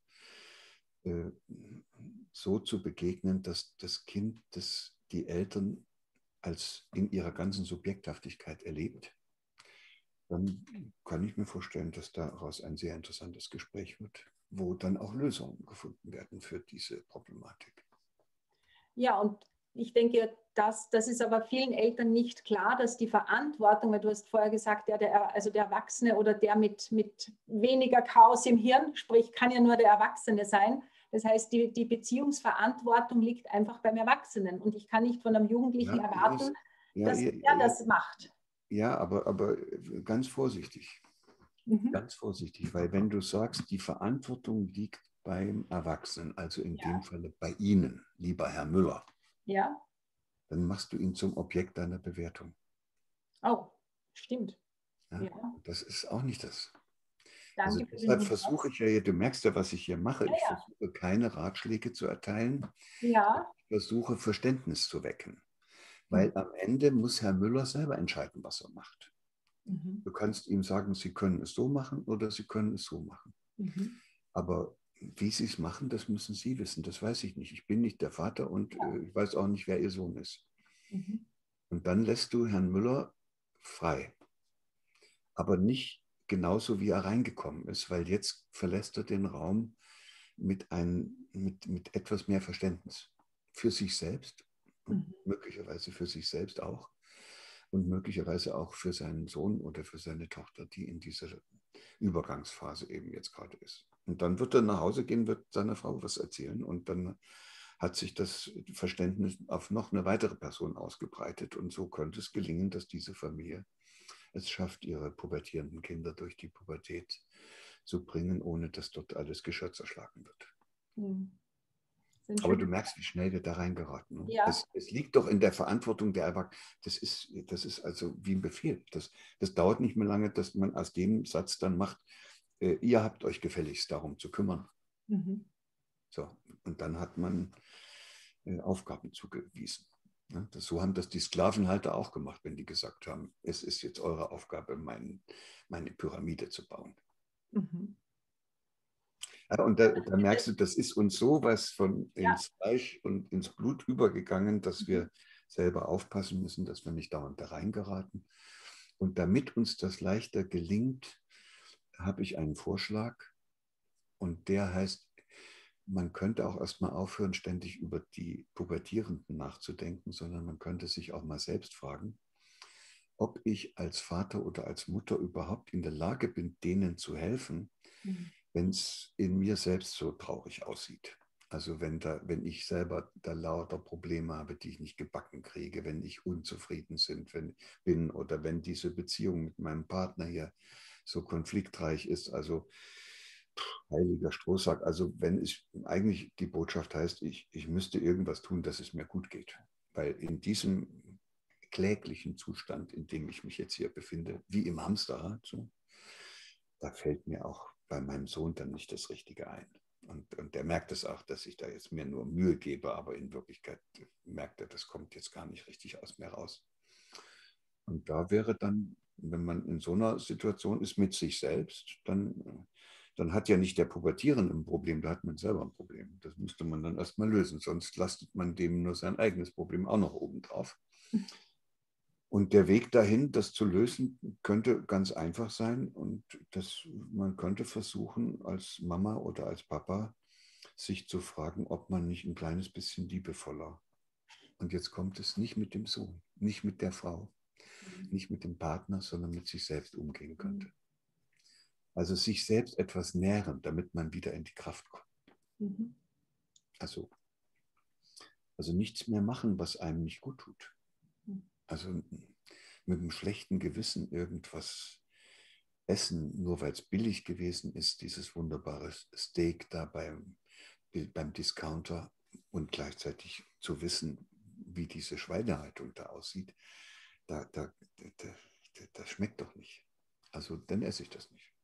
so zu begegnen, dass das Kind die Eltern als in ihrer ganzen Subjekthaftigkeit erlebt, dann kann ich mir vorstellen, dass daraus ein sehr interessantes Gespräch wird, wo dann auch Lösungen gefunden werden für diese Problematik. Ja, und ich denke, das ist aber vielen Eltern nicht klar, dass die Verantwortung, weil du hast vorher gesagt, also der Erwachsene oder der mit weniger Chaos im Hirn, sprich, kann ja nur der Erwachsene sein. Das heißt, die Beziehungsverantwortung liegt einfach beim Erwachsenen. Und ich kann nicht von einem Jugendlichen Ja, erwarten, ja, dass er das macht. ja, aber ganz vorsichtig. Mhm. Ganz vorsichtig, weil wenn du sagst, die Verantwortung liegt beim Erwachsenen, also in dem Ja. Falle bei Ihnen, lieber Herr Müller, Ja. dann machst du ihn zum Objekt deiner Bewertung. Oh, stimmt. Ja? Ja. Das ist auch nicht das. Also Danke für den deshalb versuche Hinweis. ich ja, du merkst ja, was ich hier mache, Ja, ich ja. versuche keine Ratschläge zu erteilen, Ja. ich versuche Verständnis zu wecken, Mhm. weil am Ende muss Herr Müller selber entscheiden, was er macht. Mhm. Du kannst ihm sagen, Sie können es so machen oder Sie können es so machen. Mhm. Aber wie Sie es machen, das müssen Sie wissen. Das weiß ich nicht. Ich bin nicht der Vater und Ja. ich weiß auch nicht, wer Ihr Sohn ist. Mhm. Und dann lässt du Herrn Müller frei. Aber nicht genauso, wie er reingekommen ist, weil jetzt verlässt er den Raum mit etwas mehr Verständnis für sich selbst, Mhm. möglicherweise für sich selbst auch und möglicherweise auch für seinen Sohn oder für seine Tochter, die in dieser Übergangsphase eben jetzt gerade ist. Und dann wird er nach Hause gehen, wird seiner Frau was erzählen und dann hat sich das Verständnis auf noch eine weitere Person ausgebreitet und so könnte es gelingen, dass diese Familie es schafft, ihre pubertierenden Kinder durch die Pubertät zu bringen, ohne dass dort alles Geschirr zerschlagen wird. Mhm. Sind Aber schön. du merkst, wie schnell wir da reingeraten. Ne? Ja. Es liegt doch in der Verantwortung der Erwachsenen. Das ist also wie ein Befehl. Das dauert nicht mehr lange, dass man aus dem Satz dann macht, ihr habt euch gefälligst darum zu kümmern. Mhm. So, und dann hat man Aufgaben zugewiesen. Ja, so haben das die Sklavenhalter auch gemacht, wenn die gesagt haben, es ist jetzt eure Aufgabe, meine Pyramide zu bauen. Mhm. Ja, und da merkst du, das ist uns sowas von Ja. ins Fleisch und ins Blut übergegangen, dass Mhm. wir selber aufpassen müssen, dass wir nicht dauernd da reingeraten. Und damit uns das leichter gelingt, habe ich einen Vorschlag und der heißt, man könnte auch erstmal aufhören, ständig über die Pubertierenden nachzudenken, sondern man könnte sich auch mal selbst fragen, ob ich als Vater oder als Mutter überhaupt in der Lage bin, denen zu helfen, Mhm. wenn es in mir selbst so traurig aussieht. Also wenn ich selber da lauter Probleme habe, die ich nicht gebacken kriege, wenn ich unzufrieden bin oder wenn diese Beziehung mit meinem Partner hier so konfliktreich ist. Also heiliger Strohsack. Also wenn es eigentlich die Botschaft heißt, ich müsste irgendwas tun, dass es mir gut geht. Weil in diesem kläglichen Zustand, in dem ich mich jetzt hier befinde, wie im Hamsterrad, so, da fällt mir auch bei meinem Sohn dann nicht das Richtige ein. Und der merkt es auch, dass ich da jetzt mir nur Mühe gebe, aber in Wirklichkeit merkt er, das kommt jetzt gar nicht richtig aus mir raus. Und da wäre dann, wenn man in so einer Situation ist mit sich selbst, dann hat ja nicht der Pubertierende ein Problem, da hat man selber ein Problem. Das müsste man dann erstmal lösen, sonst lastet man dem nur sein eigenes Problem auch noch oben drauf. Und der Weg dahin, das zu lösen, könnte ganz einfach sein. Und man könnte versuchen, als Mama oder als Papa, sich zu fragen, ob man nicht ein kleines bisschen liebevoller. Und jetzt kommt es nicht mit dem Sohn, nicht mit der Frau, nicht mit dem Partner, sondern mit sich selbst umgehen könnte. Also sich selbst etwas nähren, damit man wieder in die Kraft kommt. Mhm. Also Also nichts mehr machen, was einem nicht gut tut. Also mit einem schlechten Gewissen irgendwas essen, nur weil es billig gewesen ist, dieses wunderbare Steak da beim Discounter, und gleichzeitig zu wissen, wie diese Schweinehaltung da aussieht, das schmeckt doch nicht. Also dann esse ich das nicht.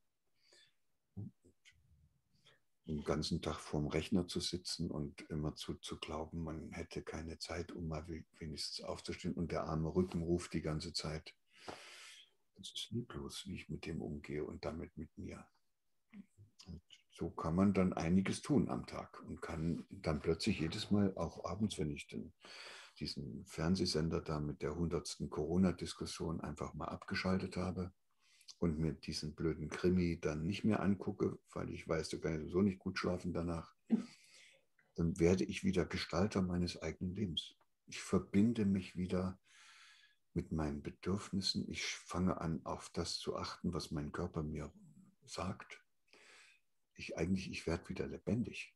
Den ganzen Tag vorm Rechner zu sitzen und immer zu glauben, man hätte keine Zeit, um mal wenigstens aufzustehen, und der arme Rücken ruft die ganze Zeit. Es ist lieblos, wie ich mit dem umgehe und damit mit mir. Und so kann man dann einiges tun am Tag und kann dann plötzlich jedes Mal, auch abends, wenn ich diesen Fernsehsender da mit der 100. Corona-Diskussion einfach mal abgeschaltet habe und mir diesen blöden Krimi dann nicht mehr angucke, weil ich weiß, du kannst sowieso nicht gut schlafen danach, dann werde ich wieder Gestalter meines eigenen Lebens. Ich verbinde mich wieder mit meinen Bedürfnissen. Ich fange an, auf das zu achten, was mein Körper mir sagt. Ich werde wieder lebendig.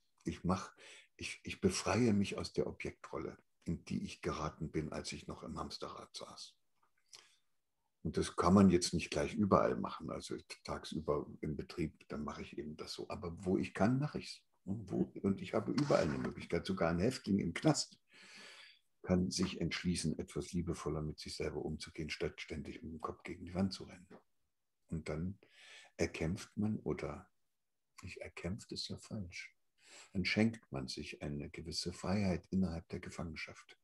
Ich befreie mich aus der Objektrolle, in die ich geraten bin, als ich noch im Hamsterrad saß. Und das kann man jetzt nicht gleich überall machen. Also tagsüber im Betrieb, dann mache ich eben das so. Aber wo ich kann, mache ich es. Und ich habe überall eine Möglichkeit. Sogar ein Häftling im Knast kann sich entschließen, etwas liebevoller mit sich selber umzugehen, statt ständig mit dem Kopf gegen die Wand zu rennen. Und dann erkämpft man, oder nicht erkämpft ist ja falsch, dann schenkt man sich eine gewisse Freiheit innerhalb der Gefangenschaft.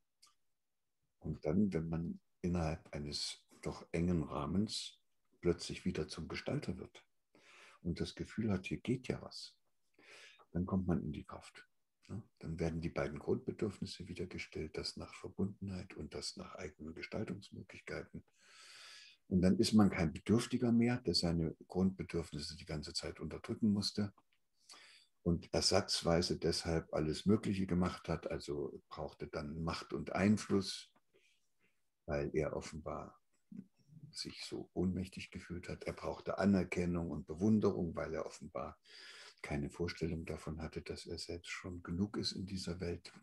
Und dann, wenn man innerhalb eines doch engen Rahmens plötzlich wieder zum Gestalter wird und das Gefühl hat, hier geht ja was, dann kommt man in die Kraft. Dann werden die beiden Grundbedürfnisse wieder gestillt, das nach Verbundenheit und das nach eigenen Gestaltungsmöglichkeiten. Und dann ist man kein Bedürftiger mehr, der seine Grundbedürfnisse die ganze Zeit unterdrücken musste und ersatzweise deshalb alles Mögliche gemacht hat, also brauchte dann Macht und Einfluss, weil er offenbar sich so ohnmächtig gefühlt hat. Er brauchte Anerkennung und Bewunderung, weil er offenbar keine Vorstellung davon hatte, dass er selbst schon genug ist in dieser Welt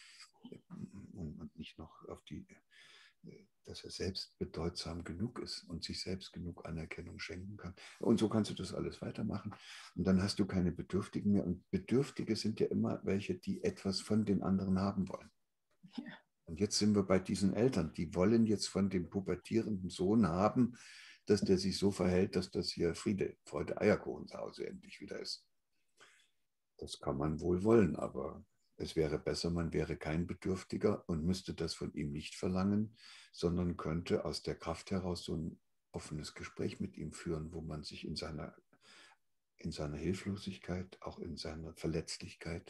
und nicht noch dass er selbst bedeutsam genug ist und sich selbst genug Anerkennung schenken kann. Und so kannst du das alles weitermachen. Und dann hast du keine Bedürftigen mehr. Und Bedürftige sind ja immer welche, die etwas von den anderen haben wollen. Ja. Und jetzt sind wir bei diesen Eltern, die wollen jetzt von dem pubertierenden Sohn haben, dass der sich so verhält, dass das hier Friede, Freude, Eierkuchen zu Hause endlich wieder ist. Das kann man wohl wollen, aber es wäre besser, man wäre kein Bedürftiger und müsste das von ihm nicht verlangen, sondern könnte aus der Kraft heraus so ein offenes Gespräch mit ihm führen, wo man sich in seiner Hilflosigkeit, auch in seiner Verletzlichkeit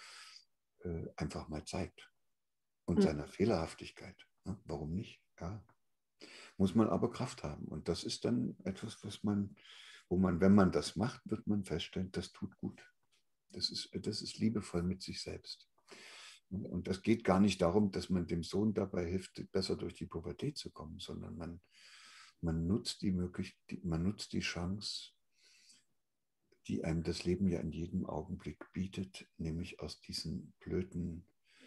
einfach mal zeigt. Und seiner Fehlerhaftigkeit. Warum nicht? Ja. Muss man aber Kraft haben. Und das ist dann etwas, wo man, wenn man das macht, wird man feststellen, das tut gut. Das ist liebevoll mit sich selbst. Und das geht gar nicht darum, dass man dem Sohn dabei hilft, besser durch die Pubertät zu kommen, sondern man nutzt die Chance, die einem das Leben ja in jedem Augenblick bietet, nämlich aus diesen blöden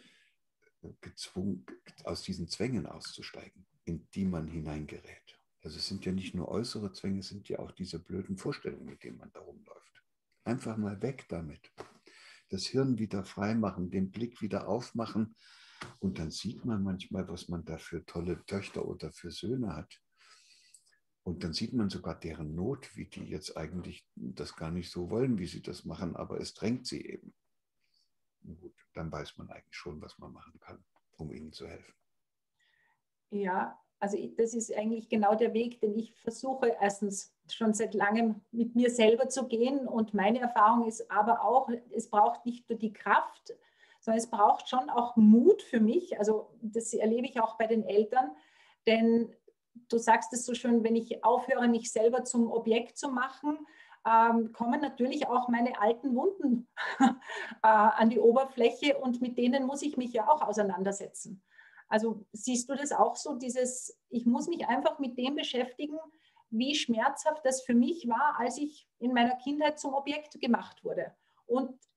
aus diesen Zwängen auszusteigen, in die man hineingerät. Also es sind ja nicht nur äußere Zwänge, es sind ja auch diese blöden Vorstellungen, mit denen man da rumläuft. Einfach mal weg damit. Das Hirn wieder freimachen, den Blick wieder aufmachen, und dann sieht man manchmal, was man da für tolle Töchter oder für Söhne hat. Und dann sieht man sogar deren Not, wie die jetzt eigentlich das gar nicht so wollen, wie sie das machen, aber es drängt sie eben. Gut, dann weiß man eigentlich schon, was man machen kann, um ihnen zu helfen. Ja, also das ist eigentlich genau der Weg, den ich versuche, erstens schon seit langem mit mir selber zu gehen. Und meine Erfahrung ist aber auch, es braucht nicht nur die Kraft, sondern es braucht schon auch Mut für mich. Also das erlebe ich auch bei den Eltern, denn du sagst es so schön, wenn ich aufhöre, mich selber zum Objekt zu machen, kommen natürlich auch meine alten Wunden an die Oberfläche, und mit denen muss ich mich ja auch auseinandersetzen. Also siehst du das auch so, ich muss mich einfach mit dem beschäftigen, wie schmerzhaft das für mich war, als ich in meiner Kindheit zum Objekt gemacht wurde. Und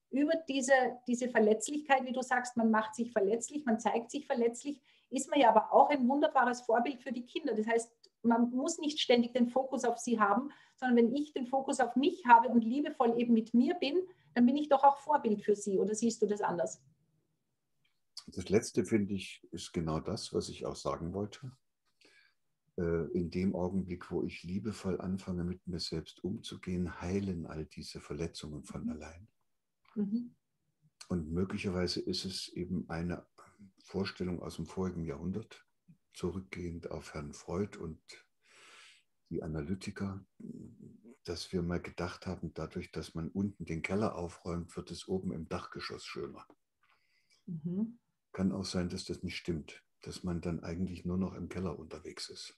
über diese Verletzlichkeit, wie du sagst, man macht sich verletzlich, man zeigt sich verletzlich, ist man ja aber auch ein wunderbares Vorbild für die Kinder. Das heißt, man muss nicht ständig den Fokus auf sie haben, sondern wenn ich den Fokus auf mich habe und liebevoll eben mit mir bin, dann bin ich doch auch Vorbild für sie. Oder siehst du das anders? Das Letzte, finde ich, ist genau das, was ich auch sagen wollte. In dem Augenblick, wo ich liebevoll anfange, mit mir selbst umzugehen, heilen all diese Verletzungen von allein. Mhm. Und möglicherweise ist es eben eine Vorstellung aus dem vorigen Jahrhundert, zurückgehend auf Herrn Freud und die Analytiker, dass wir mal gedacht haben, dadurch, dass man unten den Keller aufräumt, wird es oben im Dachgeschoss schöner. Mhm. Kann auch sein, dass das nicht stimmt, dass man dann eigentlich nur noch im Keller unterwegs ist.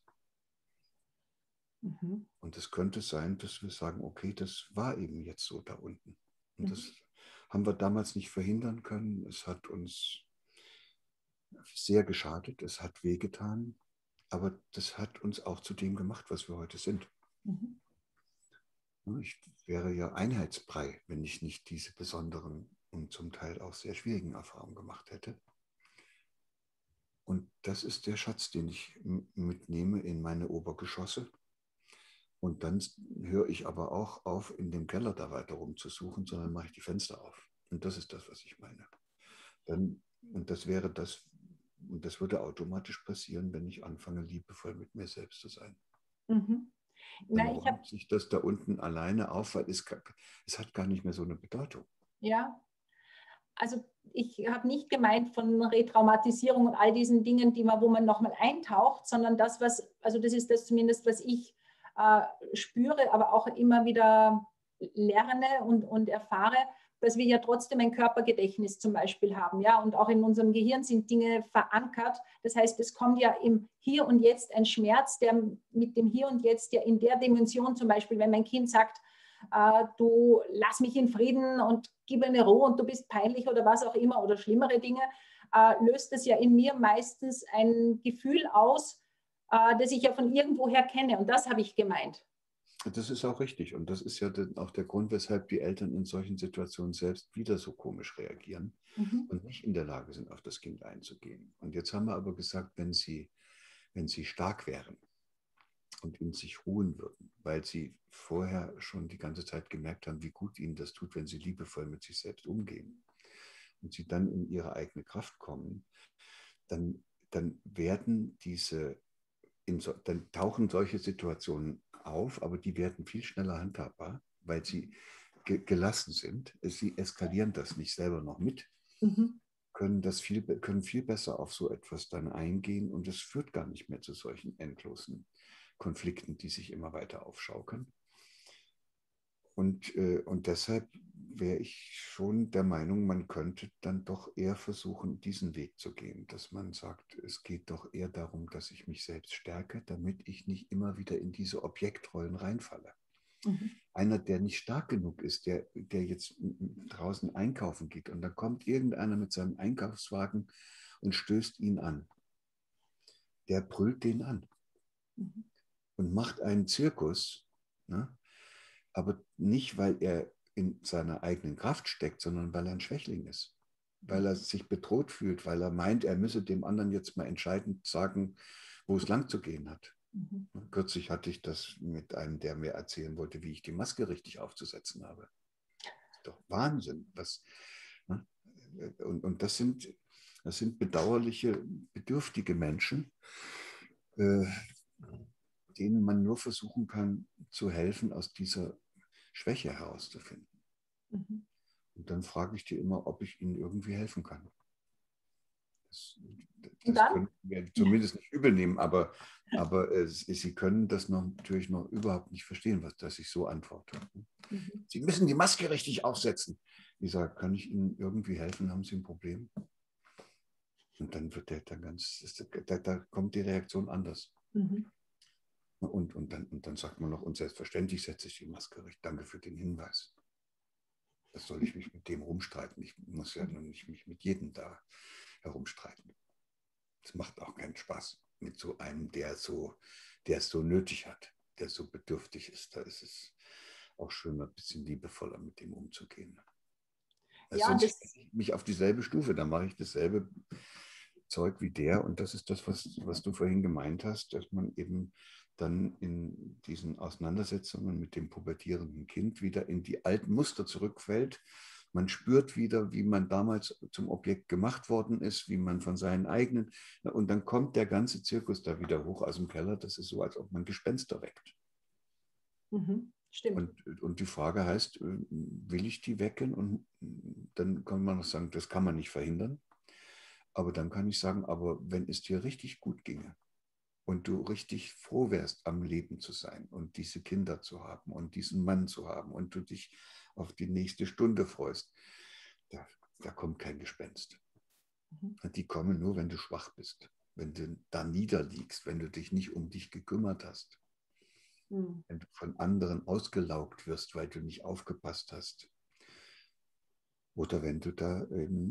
Mhm. Und es könnte sein, dass wir sagen, okay, das war eben jetzt so da unten. Und das haben wir damals nicht verhindern können. Es hat uns sehr geschadet, es hat wehgetan, aber das hat uns auch zu dem gemacht, was wir heute sind. Mhm. Ich wäre ja Einheitsbrei, wenn ich nicht diese besonderen und zum Teil auch sehr schwierigen Erfahrungen gemacht hätte. Und das ist der Schatz, den ich mitnehme in meine Obergeschosse. Und dann höre ich aber auch auf, in dem Keller da weiter rumzusuchen, sondern mache ich die Fenster auf. Und das ist das, was ich meine. Und das wäre das, und das würde automatisch passieren, wenn ich anfange, liebevoll mit mir selbst zu sein. Mhm. Dann Na, ich habe räumt sich das da unten alleine auf, weil es hat gar nicht mehr so eine Bedeutung. ja, also ich habe nicht gemeint von Retraumatisierung und all diesen Dingen, wo man nochmal eintaucht, sondern das, also das ist das zumindest, was ich spüre, aber auch immer wieder lerne und erfahre, dass wir ja trotzdem ein Körpergedächtnis zum Beispiel haben, ja, und auch in unserem Gehirn sind Dinge verankert. Das heißt, es kommt ja im Hier und Jetzt ein Schmerz, der mit dem Hier und Jetzt ja in der Dimension zum Beispiel, wenn mein Kind sagt, du lass mich in Frieden und gib mir eine Ruhe und du bist peinlich oder was auch immer oder schlimmere Dinge, löst es ja in mir meistens ein Gefühl aus, das ich ja von irgendwoher kenne. Und das habe ich gemeint. Das ist auch richtig. Und das ist ja auch der Grund, weshalb die Eltern in solchen Situationen selbst wieder so komisch reagieren Mhm. und nicht in der Lage sind, auf das Kind einzugehen. Und jetzt haben wir aber gesagt, wenn sie stark wären und in sich ruhen würden, weil sie vorher schon die ganze Zeit gemerkt haben, wie gut ihnen das tut, wenn sie liebevoll mit sich selbst umgehen und sie dann in ihre eigene Kraft kommen, dann werden dann tauchen solche Situationen auf, aber die werden viel schneller handhabbar, weil sie gelassen sind. Sie eskalieren das nicht selber noch mit, Mhm. können viel besser auf so etwas dann eingehen und es führt gar nicht mehr zu solchen endlosen Konflikten, die sich immer weiter aufschaukeln. Und deshalb wäre ich schon der Meinung, man könnte dann doch eher versuchen, diesen Weg zu gehen, dass man sagt, es geht doch eher darum, dass ich mich selbst stärke, damit ich nicht immer wieder in diese Objektrollen reinfalle. Mhm. Einer, der nicht stark genug ist, der jetzt draußen einkaufen geht und da kommt irgendeiner mit seinem Einkaufswagen und stößt ihn an. Der brüllt den an Mhm. und macht einen Zirkus, ne? Aber nicht, weil er in seiner eigenen Kraft steckt, sondern weil er ein Schwächling ist. Weil er sich bedroht fühlt, weil er meint, er müsse dem anderen jetzt mal entscheidend sagen, wo es lang zu gehen hat. Mhm. Kürzlich hatte ich das mit einem, der mir erzählen wollte, wie ich die Maske richtig aufzusetzen habe. Das ist doch Wahnsinn. Ne? Und das sind bedauerliche, bedürftige Menschen, denen man nur versuchen kann zu helfen, aus dieser Schwäche herauszufinden. Mhm. Und dann frage ich die immer, ob ich ihnen irgendwie helfen kann. Das, Und das dann? können wir zumindest nicht übel nehmen, aber sie können das natürlich noch überhaupt nicht verstehen, dass ich so antworte. Mhm. Sie müssen die Maske richtig aufsetzen. Ich sage, kann ich Ihnen irgendwie helfen? Haben Sie ein Problem? Und dann wird der dann da kommt die Reaktion anders. Mhm. Und dann sagt man noch, und selbstverständlich setze ich die Maske richtig. Danke für den Hinweis. Was soll ich mich mit dem rumstreiten? Ich muss ja nun nicht mich mit jedem da herumstreiten. Es macht auch keinen Spaß mit so einem, der es so nötig hat, der so bedürftig ist. Da ist es auch schön, ein bisschen liebevoller mit dem umzugehen. Ja, Sonst das, stelle ich mich auf dieselbe Stufe, dann mache ich dasselbe Zeug wie der. Und das ist das, was du vorhin gemeint hast, dass man eben dann in diesen Auseinandersetzungen mit dem pubertierenden Kind wieder in die alten Muster zurückfällt. Man spürt wieder, wie man damals zum Objekt gemacht worden ist, wie man von seinen eigenen, und dann kommt der ganze Zirkus da wieder hoch aus dem Keller. Das ist so, als ob man Gespenster weckt. stimmt. Und die Frage heißt, will ich die wecken? Und dann kann man noch sagen, das kann man nicht verhindern. Aber dann kann ich sagen, aber wenn es dir richtig gut ginge und du richtig froh wärst, am Leben zu sein und diese Kinder zu haben und diesen Mann zu haben und du dich auf die nächste Stunde freust, da kommt kein Gespenst. Die kommen nur, wenn du schwach bist, wenn du da niederliegst, wenn du dich nicht um dich gekümmert hast, wenn du von anderen ausgelaugt wirst, weil du nicht aufgepasst hast. Oder wenn du da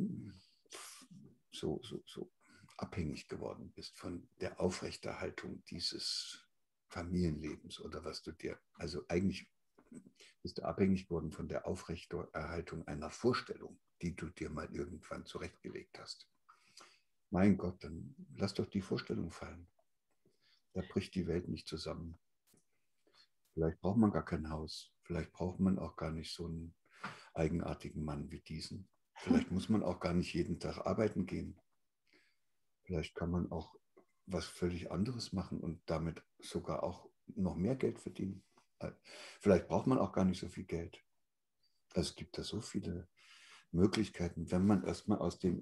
so abhängig geworden bist von der Aufrechterhaltung dieses Familienlebens oder was du dir, also eigentlich bist du abhängig geworden von der Aufrechterhaltung einer Vorstellung, die du dir mal irgendwann zurechtgelegt hast. Mein Gott, dann lass doch die Vorstellung fallen. Da bricht die Welt nicht zusammen. Vielleicht braucht man gar kein Haus. Vielleicht braucht man auch gar nicht so einen eigenartigen Mann wie diesen. Vielleicht muss man auch gar nicht jeden Tag arbeiten gehen. Vielleicht kann man auch was völlig anderes machen und damit sogar auch noch mehr Geld verdienen. Vielleicht braucht man auch gar nicht so viel Geld. Also es gibt da so viele Möglichkeiten, wenn man erstmal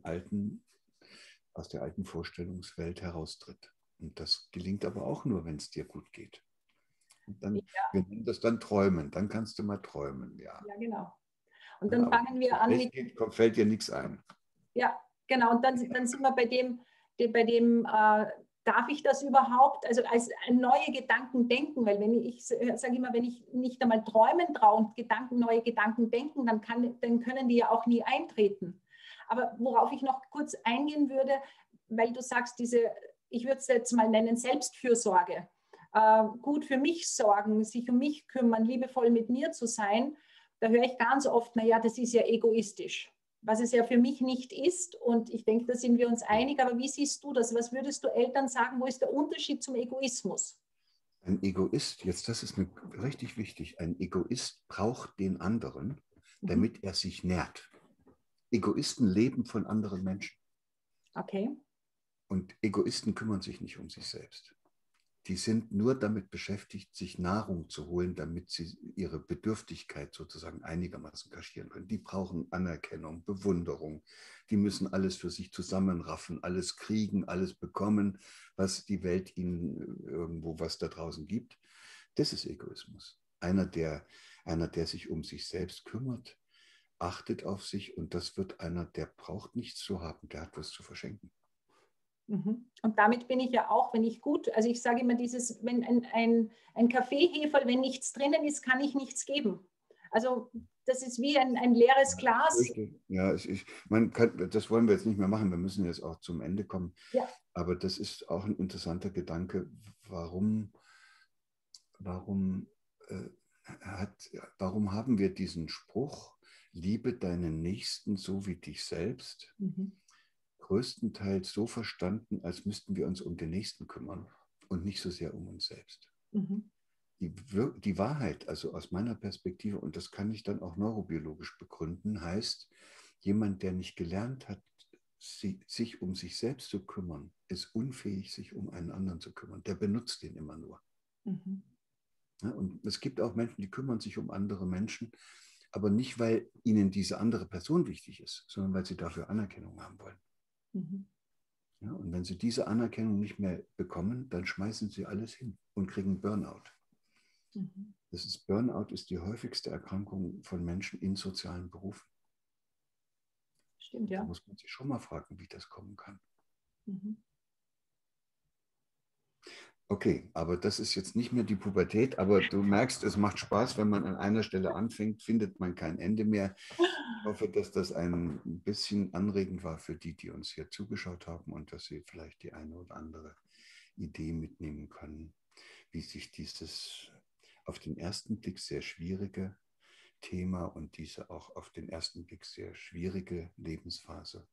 aus der alten Vorstellungswelt heraustritt. Und das gelingt aber auch nur, wenn es dir gut geht. Und dann, wir nennen das dann Träumen. Dann kannst du mal träumen, ja. Ja, genau. Und Ja, dann aber fangen wenn es wir dir an schlecht mit, geht, fällt dir nichts ein. ja, genau. Und dann sind wir bei dem darf ich das überhaupt, also als neue Gedanken denken, weil wenn ich sage immer, wenn ich nicht einmal träumen traue und neue Gedanken denken, dann können die ja auch nie eintreten. Aber worauf ich noch kurz eingehen würde, weil du sagst, ich würde es jetzt mal nennen, Selbstfürsorge, gut für mich sorgen, sich um mich kümmern, liebevoll mit mir zu sein, da höre ich ganz oft, naja, das ist ja egoistisch, was es ja für mich nicht ist. Und ich denke, da sind wir uns einig. Aber wie siehst du das? Was würdest du Eltern sagen? Wo ist der Unterschied zum Egoismus? Ein Egoist, jetzt das ist mir richtig wichtig, ein Egoist braucht den anderen, damit er sich nährt. Egoisten leben von anderen Menschen. Okay. Und Egoisten kümmern sich nicht um sich selbst. Die sind nur damit beschäftigt, sich Nahrung zu holen, damit sie ihre Bedürftigkeit sozusagen einigermaßen kaschieren können. Die brauchen Anerkennung, Bewunderung. Die müssen alles für sich zusammenraffen, alles kriegen, alles bekommen, was die Welt ihnen irgendwo was da draußen gibt. Das ist Egoismus. Einer, der sich um sich selbst kümmert, achtet auf sich, und das wird einer, der braucht nichts zu haben, der hat was zu verschenken. Und damit bin ich ja auch, wenn ich gut, also ich sage immer dieses, wenn ein Kaffeeheferl, wenn nichts drinnen ist, kann ich nichts geben. Also das ist wie ein leeres Glas. Ja, man kann, das wollen wir jetzt nicht mehr machen, wir müssen jetzt auch zum Ende kommen. Ja. Aber das ist auch ein interessanter Gedanke, warum, äh, warum haben wir diesen Spruch, liebe deinen Nächsten so wie dich selbst, größtenteils so verstanden, als müssten wir uns um den Nächsten kümmern und nicht so sehr um uns selbst. Die Wahrheit, also aus meiner Perspektive, und das kann ich dann auch neurobiologisch begründen, heißt, jemand, der nicht gelernt hat, sich um sich selbst zu kümmern, ist unfähig, sich um einen anderen zu kümmern. Der benutzt den immer nur. Ja, und es gibt auch Menschen, die kümmern sich um andere Menschen, aber nicht, weil ihnen diese andere Person wichtig ist, sondern weil sie dafür Anerkennung haben wollen. Ja, und wenn sie diese Anerkennung nicht mehr bekommen, dann schmeißen sie alles hin und kriegen Burnout. Burnout ist die häufigste Erkrankung von Menschen in sozialen Berufen. Stimmt, Da ja. muss man sich schon mal fragen, wie das kommen kann. Okay, aber das ist jetzt nicht mehr die Pubertät, aber du merkst, es macht Spaß, wenn man an einer Stelle anfängt, findet man kein Ende mehr. Ich hoffe, dass das ein bisschen anregend war für die, die uns hier zugeschaut haben, und dass sie vielleicht die eine oder andere Idee mitnehmen können, wie sich dieses auf den ersten Blick sehr schwierige Thema und diese auch auf den ersten Blick sehr schwierige Lebensphase,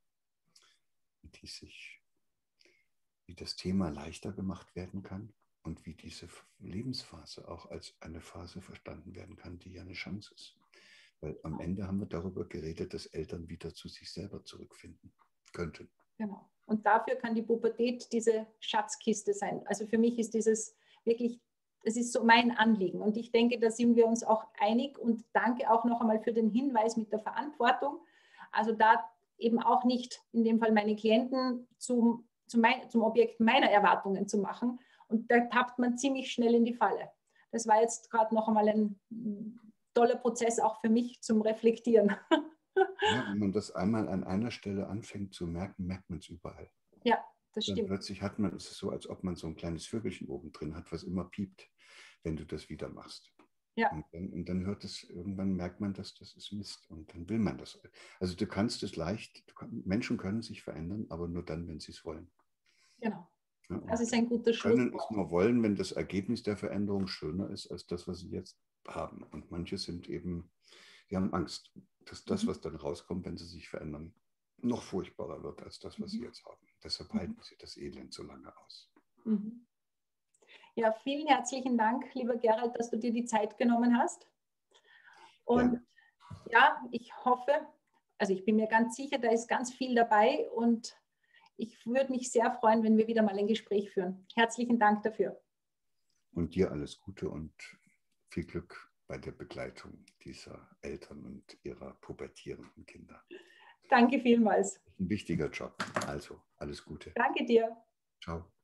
wie das Thema leichter gemacht werden kann und wie diese Lebensphase auch als eine Phase verstanden werden kann, die ja eine Chance ist. Weil am Ende haben wir darüber geredet, dass Eltern wieder zu sich selber zurückfinden könnten. Genau. Und dafür kann die Pubertät diese Schatzkiste sein. Also für mich ist dieses wirklich, das ist so mein Anliegen. Und ich denke, da sind wir uns auch einig. Und danke auch noch einmal für den Hinweis mit der Verantwortung. Also da eben auch nicht in dem Fall meine Klienten zum Objekt meiner Erwartungen zu machen. Und da tappt man ziemlich schnell in die Falle. Das war jetzt gerade noch einmal ein toller Prozess auch für mich zum Reflektieren. Ja, wenn man das einmal an einer Stelle anfängt zu merken, merkt man es überall. Ja, das Dann stimmt. plötzlich hat man es so, als ob man so ein kleines Vögelchen oben drin hat, was immer piept, wenn du das wieder machst. Ja. Und dann hört es, irgendwann merkt man, dass das ist Mist und dann will man das. Also du kannst es leicht, Menschen können sich verändern, aber nur dann, wenn sie es wollen. Genau. Ja, Das ist ein guter können Schlusswort. es nur wollen, wenn das Ergebnis der Veränderung schöner ist als das, was sie jetzt haben. Und manche sind eben, die haben Angst, dass das, was dann rauskommt, wenn sie sich verändern, noch furchtbarer wird als das, was sie jetzt haben. Deshalb halten sie das Elend so lange aus. Ja, vielen herzlichen Dank, lieber Gerald, dass du dir die Zeit genommen hast. Und ja, ich hoffe, also ich bin mir ganz sicher, da ist ganz viel dabei und ich würde mich sehr freuen, wenn wir wieder mal ein Gespräch führen. Herzlichen Dank dafür. Und dir alles Gute und viel Glück bei der Begleitung dieser Eltern und ihrer pubertierenden Kinder. Danke vielmals. Ein wichtiger Job. Also, alles Gute. Danke dir. Ciao.